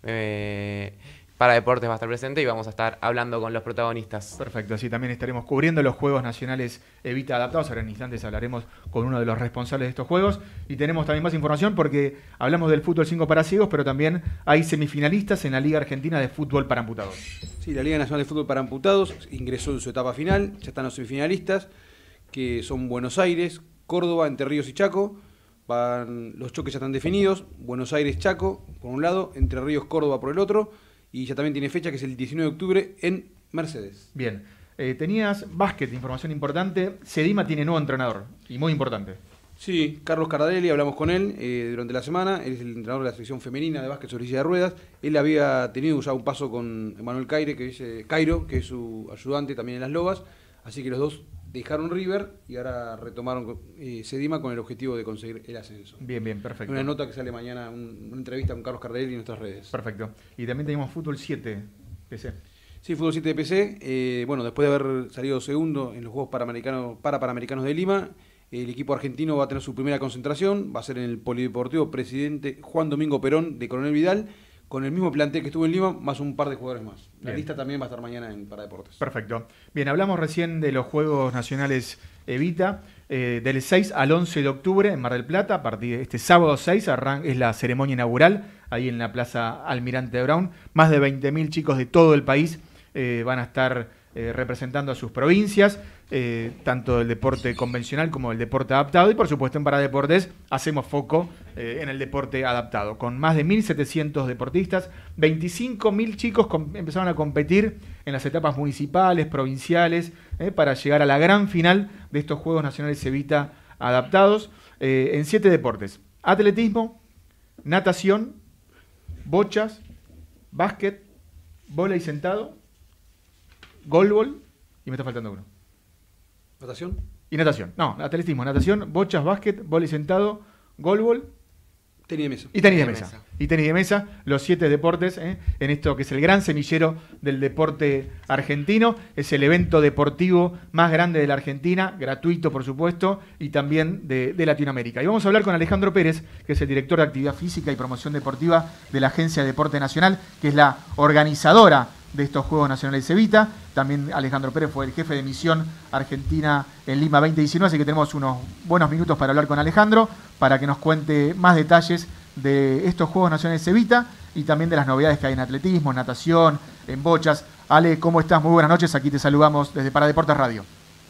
Eh, Paradeportes va a estar presente y vamos a estar hablando con los protagonistas. Perfecto, así también estaremos cubriendo los Juegos Nacionales Evita adaptados. Ahora en instantes hablaremos con uno de los responsables de estos Juegos. Y tenemos también más información porque hablamos del fútbol cinco para ciegos, pero también hay semifinalistas en la Liga Argentina de Fútbol para Amputados. Sí, la Liga Nacional de Fútbol para Amputados ingresó en su etapa final. Ya están los semifinalistas, que son Buenos Aires, Córdoba, Entre Ríos y Chaco. Van, los choques ya están definidos, Buenos Aires, Chaco por un lado, Entre Ríos, Córdoba por el otro, y ya también tiene fecha que es el diecinueve de octubre en Mercedes. Bien, eh, tenías básquet, información importante, Sedima tiene nuevo entrenador, y muy importante. Sí, Carlos Cardarelli, hablamos con él eh, durante la semana, él es el entrenador de la sección femenina de básquet sobre silla de ruedas, él había tenido ya un paso con Emanuel Caire, que es, eh, Cairo, que es su ayudante también en las Lobas, así que los dos dejaron River y ahora retomaron eh, Sedima con el objetivo de conseguir el ascenso. Bien, bien, perfecto. Una nota que sale mañana, un, una entrevista con Carlos Cardarelli en nuestras redes. Perfecto. Y también tenemos Fútbol siete P C. Sí, Fútbol siete de P C. Eh, bueno, después de haber salido segundo en los Juegos Panamericanos, para Panamericanos de Lima, el equipo argentino va a tener su primera concentración. Va a ser en el Polideportivo Presidente Juan Domingo Perón de Coronel Vidal, con el mismo plantel que estuvo en Lima, más un par de jugadores más. La Bien. lista también va a estar mañana en Paradeportes. Perfecto. Bien, hablamos recién de los Juegos Nacionales Evita. Eh, del seis al once de octubre en Mar del Plata, a partir de este sábado seis, arran- es la ceremonia inaugural, ahí en la Plaza Almirante Brown. Más de veinte mil chicos de todo el país eh, van a estar eh, representando a sus provincias, eh, tanto del deporte convencional como del deporte adaptado, y por supuesto en Paradeportes hacemos foco eh, en el deporte adaptado, con más de mil setecientos deportistas. veinticinco mil chicos com- empezaron a competir en las etapas municipales, provinciales, eh, para llegar a la gran final de estos Juegos Nacionales Evita adaptados, eh, en siete deportes: atletismo, natación, bochas, básquet, vóley sentado, golbol, y me está faltando uno. ¿Natación? Y natación. No, atletismo, natación, bochas, básquet, vóley sentado, golbol. Tenis de mesa. Y tenis de mesa. mesa. Y tenis de mesa, los siete deportes, ¿eh? en esto que es el gran semillero del deporte argentino. Es el evento deportivo más grande de la Argentina, gratuito por supuesto, y también de, de Latinoamérica. Y vamos a hablar con Alejandro Pérez, que es el director de Actividad Física y Promoción Deportiva de la Agencia de Deporte Nacional, que es la organizadora de estos Juegos Nacionales Evita. También Alejandro Pérez fue el jefe de misión Argentina en Lima veinte diecinueve, así que tenemos unos buenos minutos para hablar con Alejandro, para que nos cuente más detalles de estos Juegos Nacionales Evita y también de las novedades que hay en atletismo, en natación, en bochas. Ale, ¿cómo estás? Muy buenas noches, aquí te saludamos desde Paradeportes Radio.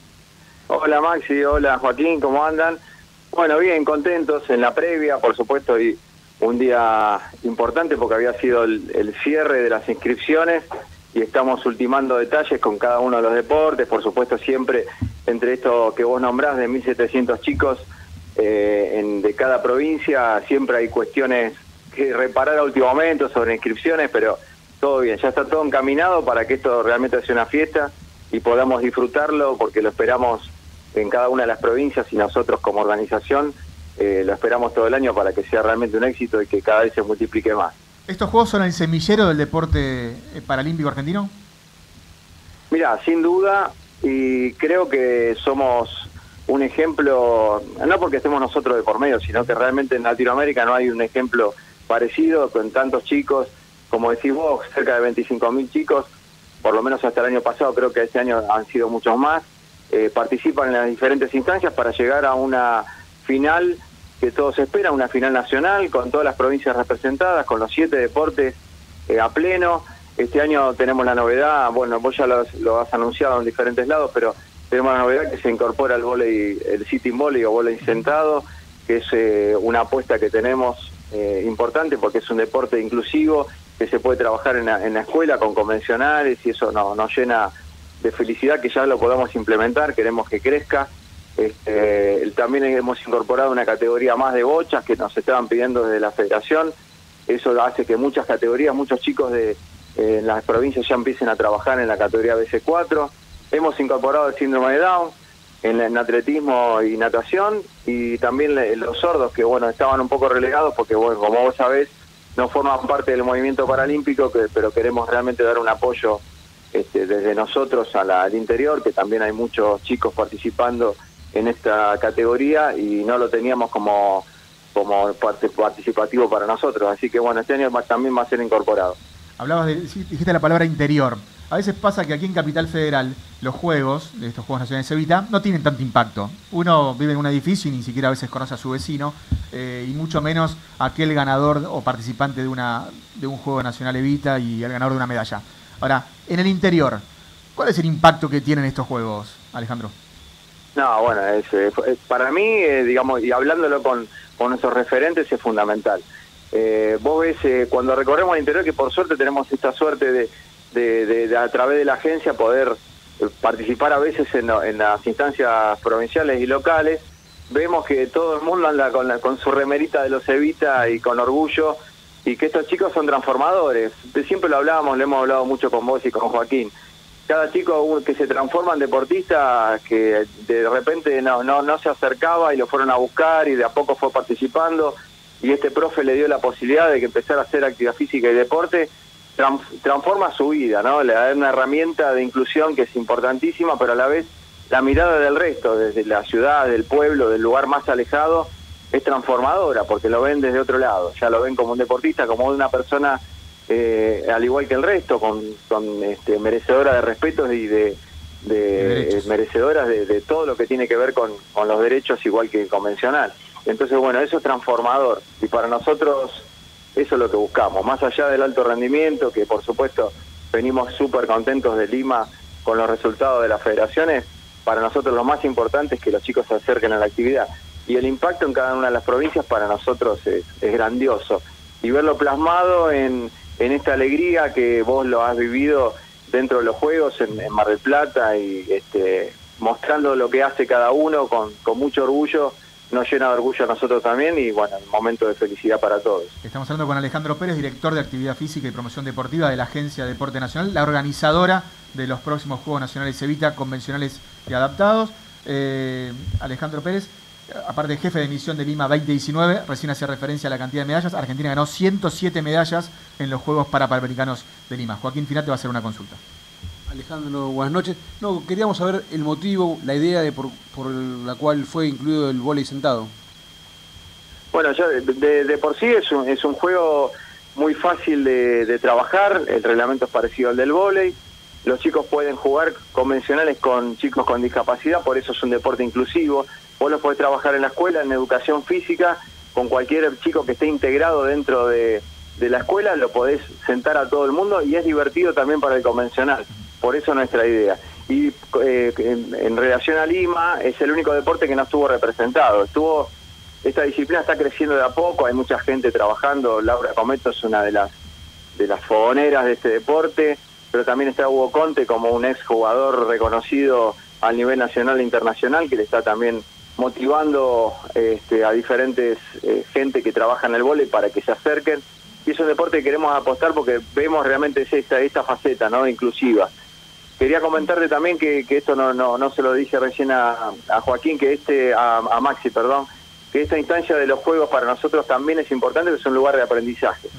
Hola Maxi, hola Joaquín, ¿cómo andan? Bueno, bien, contentos en la previa, por supuesto, y un día importante porque había sido el, el cierre de las inscripciones y estamos ultimando detalles con cada uno de los deportes. Por supuesto, siempre entre esto que vos nombrás de mil setecientos chicos eh, en, de cada provincia, siempre hay cuestiones que reparar a último momento sobre inscripciones, pero todo bien, ya está todo encaminado para que esto realmente sea una fiesta y podamos disfrutarlo, porque lo esperamos en cada una de las provincias y nosotros como organización eh, lo esperamos todo el año para que sea realmente un éxito y que cada vez se multiplique más. ¿Estos juegos son el semillero del deporte paralímpico argentino? Mira, sin duda, y creo que somos un ejemplo, no porque estemos nosotros de por medio, sino que realmente en Latinoamérica no hay un ejemplo parecido con tantos chicos, como decís vos, cerca de veinticinco mil chicos, por lo menos hasta el año pasado, creo que este año han sido muchos más, eh, participan en las diferentes instancias para llegar a una final que todos esperan, una final nacional, con todas las provincias representadas, con los siete deportes eh, a pleno. Este año tenemos la novedad, bueno, vos ya lo, lo has anunciado en diferentes lados, pero tenemos la novedad que se incorpora el vóley, el sitting volley o vóley sentado, que es eh, una apuesta que tenemos eh, importante porque es un deporte inclusivo, que se puede trabajar en la, en la escuela con convencionales y eso no, nos llena de felicidad que ya lo podamos implementar, queremos que crezca. Este, también hemos incorporado una categoría más de bochas que nos estaban pidiendo desde la federación, eso hace que muchas categorías, muchos chicos de eh, en las provincias ya empiecen a trabajar en la categoría B C cuatro. Hemos incorporado el síndrome de Down en, en atletismo y natación, y también le, los sordos que bueno estaban un poco relegados porque bueno, como vos sabés, no forman parte del movimiento paralímpico, que, pero queremos realmente dar un apoyo este, desde nosotros a la, al interior, que también hay muchos chicos participando en esta categoría y no lo teníamos como, como parte participativo para nosotros, así que bueno, este año va, también va a ser incorporado. Hablabas de, dijiste la palabra interior. A veces pasa que aquí en Capital Federal los juegos, de estos Juegos Nacionales Evita, no tienen tanto impacto. Uno vive en un edificio y ni siquiera a veces conoce a su vecino, eh, y mucho menos aquel ganador o participante de una de un Juego Nacional Evita y el ganador de una medalla. Ahora, en el interior, ¿cuál es el impacto que tienen estos juegos, Alejandro? No, bueno, es, es, para mí, eh, digamos, y hablándolo con, con nuestros referentes, es fundamental. Eh, vos ves, eh, cuando recorremos el interior, que por suerte tenemos esta suerte de, de, de, de a través de la agencia poder eh, participar a veces en, en las instancias provinciales y locales, vemos que todo el mundo anda con, la, con su remerita de los Evita y con orgullo, y que estos chicos son transformadores. Siempre lo hablábamos, lo hemos hablado mucho con vos y con Joaquín. Cada chico que se transforma en deportista, que de repente no, no, no se acercaba y lo fueron a buscar y de a poco fue participando, y este profe le dio la posibilidad de que empezara a hacer actividad física y deporte, trans, transforma su vida, ¿no? Le da una herramienta de inclusión que es importantísima, pero a la vez la mirada del resto, desde la ciudad, del pueblo, del lugar más alejado, es transformadora, porque lo ven desde otro lado, ya lo ven como un deportista, como una persona eh, al igual que el resto, con, con este, merecedora de respeto y de, de eh, merecedoras de, de todo lo que tiene que ver con, con los derechos, igual que el convencional. Entonces, bueno, eso es transformador, y para nosotros eso es lo que buscamos, más allá del alto rendimiento, que por supuesto venimos súper contentos de Lima con los resultados de las federaciones. Para nosotros lo más importante es que los chicos se acerquen a la actividad, y el impacto en cada una de las provincias para nosotros es, es grandioso, y verlo plasmado en, en esta alegría que vos lo has vivido dentro de los Juegos en, en Mar del Plata, y este, mostrando lo que hace cada uno con, con mucho orgullo, nos llena de orgullo a nosotros también, y bueno, un momento de felicidad para todos. Estamos hablando con Alejandro Pérez, director de Actividad Física y Promoción Deportiva de la Agencia de Deporte Nacional, la organizadora de los próximos Juegos Nacionales Evita, convencionales y adaptados. Eh, Alejandro Pérez, aparte de jefe de misión de Lima veinte diecinueve, recién hacía referencia a la cantidad de medallas. Argentina ganó ciento siete medallas en los Juegos Parapanamericanos de Lima. Joaquín Finate va a hacer una consulta. Alejandro, buenas noches. No, queríamos saber el motivo, la idea de por, por la cual fue incluido el vóley sentado. Bueno, ya de, de, de por sí es un, es un juego muy fácil de, de trabajar, el reglamento es parecido al del vóley, los chicos pueden jugar convencionales con chicos con discapacidad, por eso es un deporte inclusivo. Vos lo podés trabajar en la escuela, en educación física, con cualquier chico que esté integrado dentro de, de la escuela, lo podés sentar a todo el mundo, y es divertido también para el convencional. Por eso nuestra idea. Y eh, en, en relación a Lima, es el único deporte que no estuvo representado. Estuvo, esta disciplina está creciendo de a poco, hay mucha gente trabajando. Laura Cometo es una de las de las fogoneras de este deporte, pero también está Hugo Conte como un ex jugador reconocido a nivel nacional e internacional, que le está también motivando este, a diferentes eh, gente que trabaja en el vóley para que se acerquen. Y es un deporte que queremos apostar porque vemos realmente esta, esta faceta, ¿no?, inclusiva. Quería comentarte también que, que esto no, no, no se lo dije recién a, a Joaquín, que este, a, a Maxi, perdón, que esta instancia de los Juegos para nosotros también es importante, que es un lugar de aprendizaje.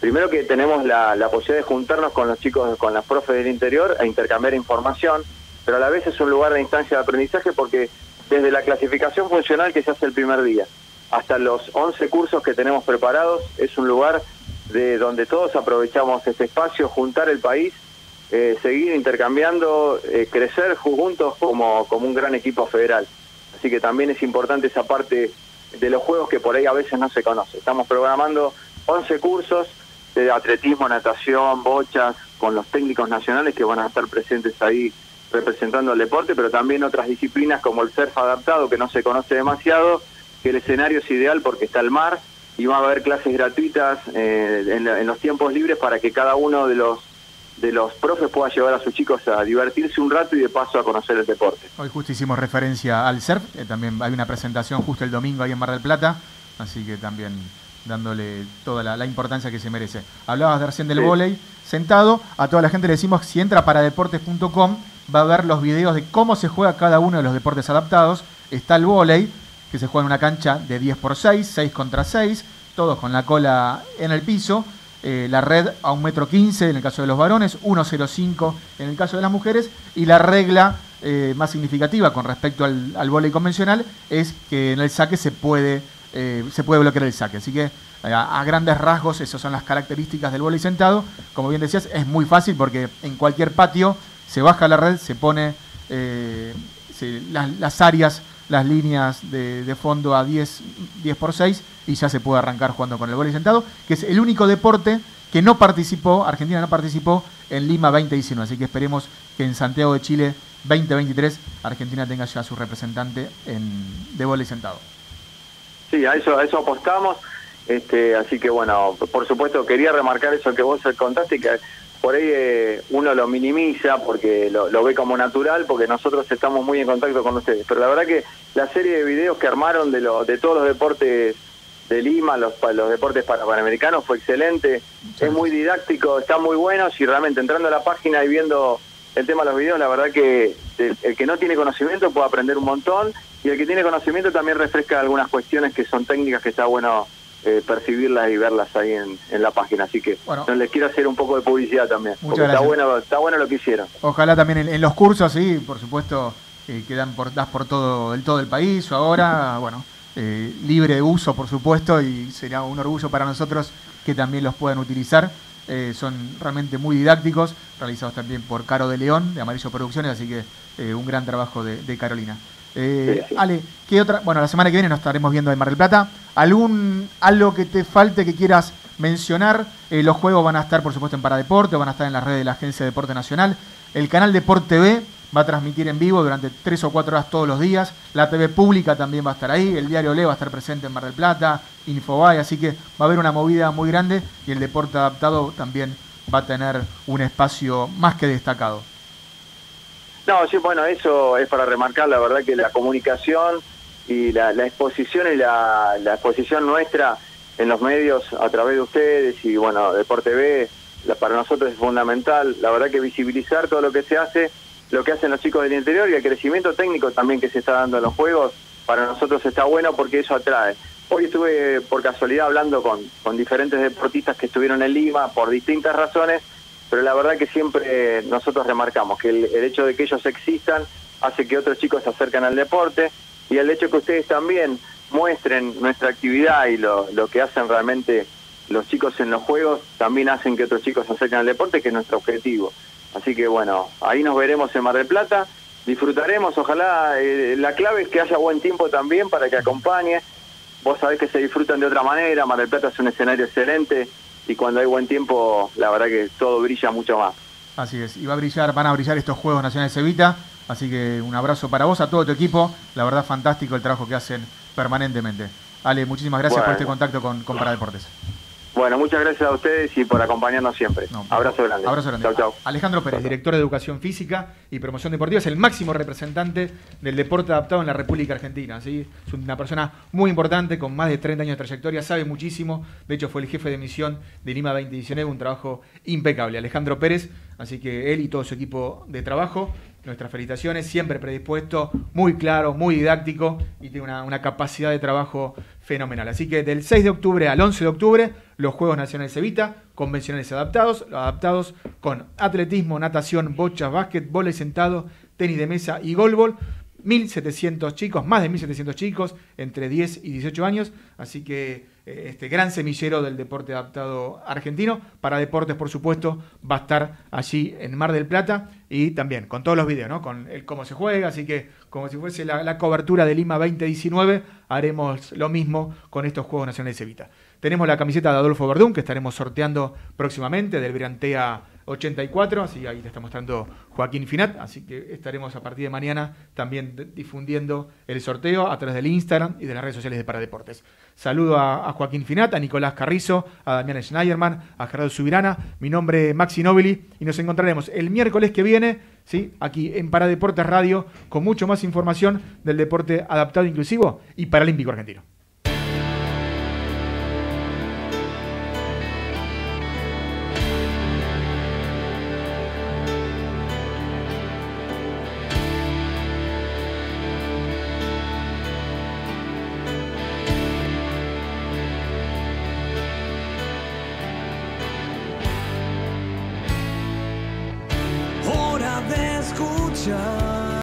Primero que tenemos la, la posibilidad de juntarnos con los chicos, con las profes del interior, a intercambiar información, pero a la vez es un lugar de instancia de aprendizaje porque desde la clasificación funcional que se hace el primer día hasta los once cursos que tenemos preparados, es un lugar de donde todos aprovechamos este espacio, juntar el país, eh, seguir intercambiando, eh, crecer juntos como, como un gran equipo federal. Así que también es importante esa parte de los juegos que por ahí a veces no se conoce. Estamos programando once cursos de atletismo, natación, bochas, con los técnicos nacionales que van a estar presentes ahí representando el deporte, pero también otras disciplinas como el surf adaptado, que no se conoce demasiado, que el escenario es ideal porque está el mar, y va a haber clases gratuitas eh, en, en los tiempos libres para que cada uno de los de los profes pueda llevar a sus chicos a divertirse un rato y de paso a conocer el deporte. Hoy justo hicimos referencia al surf, eh, también hay una presentación justo el domingo ahí en Mar del Plata, así que también dándole toda la, la importancia que se merece. Hablabas de recién del sí. vóley sentado, a toda la gente le decimos que si entra para deportes punto com va a ver los videos de cómo se juega cada uno de los deportes adaptados. Está el vóley, que se juega en una cancha de diez por seis, seis contra seis, todos con la cola en el piso. Eh, la red a un metro quince en el caso de los varones, uno coma cero cinco en el caso de las mujeres, y la regla eh, más significativa con respecto al, al vóley convencional es que en el saque se puede, eh, se puede bloquear el saque. Así que a, a grandes rasgos esas son las características del vóley sentado. Como bien decías, es muy fácil porque en cualquier patio se baja la red, se pone eh, se, las, las áreas, las líneas de, de fondo a diez por seis y ya se puede arrancar jugando con el vóley sentado, que es el único deporte que no participó, Argentina no participó en Lima veinte diecinueve, así que esperemos que en Santiago de Chile veinte veintitrés Argentina tenga ya su representante en, de vóley sentado. Sí, a eso, a eso apostamos, este, así que bueno, por supuesto quería remarcar eso que vos contaste, que por ahí eh, uno lo minimiza porque lo, lo ve como natural, porque nosotros estamos muy en contacto con ustedes. Pero la verdad que la serie de videos que armaron de, lo, de todos los deportes de Lima, los, los deportes para panamericanos, fue excelente. Sí. Es muy didáctico, está muy bueno. Y realmente entrando a la página y viendo el tema de los videos, la verdad que el, el que no tiene conocimiento puede aprender un montón. Y el que tiene conocimiento también refresca algunas cuestiones que son técnicas que está bueno Eh, percibirlas y verlas ahí en, en la página, así que bueno, no les quiero hacer un poco de publicidad también, porque está bueno, está bueno lo que hicieron. Ojalá también en, en los cursos, sí, por supuesto, eh, que dan por, das por todo el todo el país, o ahora, bueno, eh, libre de uso, por supuesto, y sería un orgullo para nosotros que también los puedan utilizar. Eh, son realmente muy didácticos, realizados también por Caro de León, de Amarillo Producciones, así que eh, un gran trabajo de, de Carolina. Eh, sí, sí. Ale, ¿qué otra? Bueno, la semana que viene nos estaremos viendo en Mar del Plata. ¿Algún algo que te falte que quieras mencionar? Eh, los juegos van a estar, por supuesto, en Paradeporte, van a estar en las redes de la Agencia de Deporte Nacional. El canal Deporte T V va a transmitir en vivo durante tres o cuatro horas todos los días. La T V pública también va a estar ahí. El diario Le va a estar presente en Mar del Plata, Infobae, así que va a haber una movida muy grande y el deporte adaptado también va a tener un espacio más que destacado. No, sí, bueno, eso es para remarcar, la verdad que la comunicación y la, la exposición y la, la exposición nuestra en los medios a través de ustedes y bueno, Deporte T V, la, para nosotros es fundamental, la verdad que visibilizar todo lo que se hace, lo que hacen los chicos del interior y el crecimiento técnico también que se está dando en los juegos, para nosotros está bueno porque eso atrae. Hoy estuve por casualidad hablando con, con diferentes deportistas que estuvieron en Lima por distintas razones, pero la verdad que siempre nosotros remarcamos que el, el hecho de que ellos existan hace que otros chicos se acerquen al deporte y el hecho que ustedes también muestren nuestra actividad y lo, lo que hacen realmente los chicos en los juegos también hacen que otros chicos se acerquen al deporte, que es nuestro objetivo. Así que bueno, ahí nos veremos en Mar del Plata, disfrutaremos, ojalá, eh, la clave es que haya buen tiempo también para que acompañe. Vos sabés que se disfrutan de otra manera, Mar del Plata es un escenario excelente, y cuando hay buen tiempo, la verdad que todo brilla mucho más. Así es, y va a brillar, van a brillar estos Juegos Nacionales Evita, así que un abrazo para vos, a todo tu equipo, la verdad fantástico el trabajo que hacen permanentemente. Ale, muchísimas gracias bueno. por este contacto con, con Paradeportes. Bueno, muchas gracias a ustedes y por acompañarnos siempre. No, abrazo grande. Abrazo grande. Chau, chau. Alejandro Pérez, director de Educación Física y Promoción Deportiva, es el máximo representante del deporte adaptado en la República Argentina. ¿sí? Es una persona muy importante, con más de treinta años de trayectoria, sabe muchísimo. De hecho, fue el jefe de misión de Lima veinte diecinueve, un trabajo impecable. Alejandro Pérez, así que él y todo su equipo de trabajo nuestras felicitaciones, siempre predispuesto, muy claro, muy didáctico y tiene una, una capacidad de trabajo fenomenal. Así que del seis de octubre al once de octubre, los Juegos Nacionales Evita, convencionales adaptados, adaptados con atletismo, natación, bocha, básquet, vóley sentado, tenis de mesa y golbol. mil setecientos chicos, más de mil setecientos chicos, entre diez y dieciocho años, así que eh, este gran semillero del deporte adaptado argentino, para deportes por supuesto, va a estar allí en Mar del Plata, y también con todos los videos, ¿no? Con el cómo se juega, así que como si fuese la, la cobertura de Lima veinte diecinueve, haremos lo mismo con estos Juegos Nacionales Evita. Tenemos la camiseta de Adolfo Verdún, que estaremos sorteando próximamente, del Briantea ochenta y cuatro, así ahí te está mostrando Joaquín Finat, así que estaremos a partir de mañana también difundiendo el sorteo a través del Instagram y de las redes sociales de Paradeportes. Saludo a, a Joaquín Finat, a Nicolás Carrizo, a Damián Schneiderman, a Gerardo Subirana, mi nombre es Maxi Nobili y nos encontraremos el miércoles que viene, ¿sí? Aquí en Paradeportes Radio, con mucho más información del deporte adaptado, inclusivo y paralímpico argentino. Hora de escuchar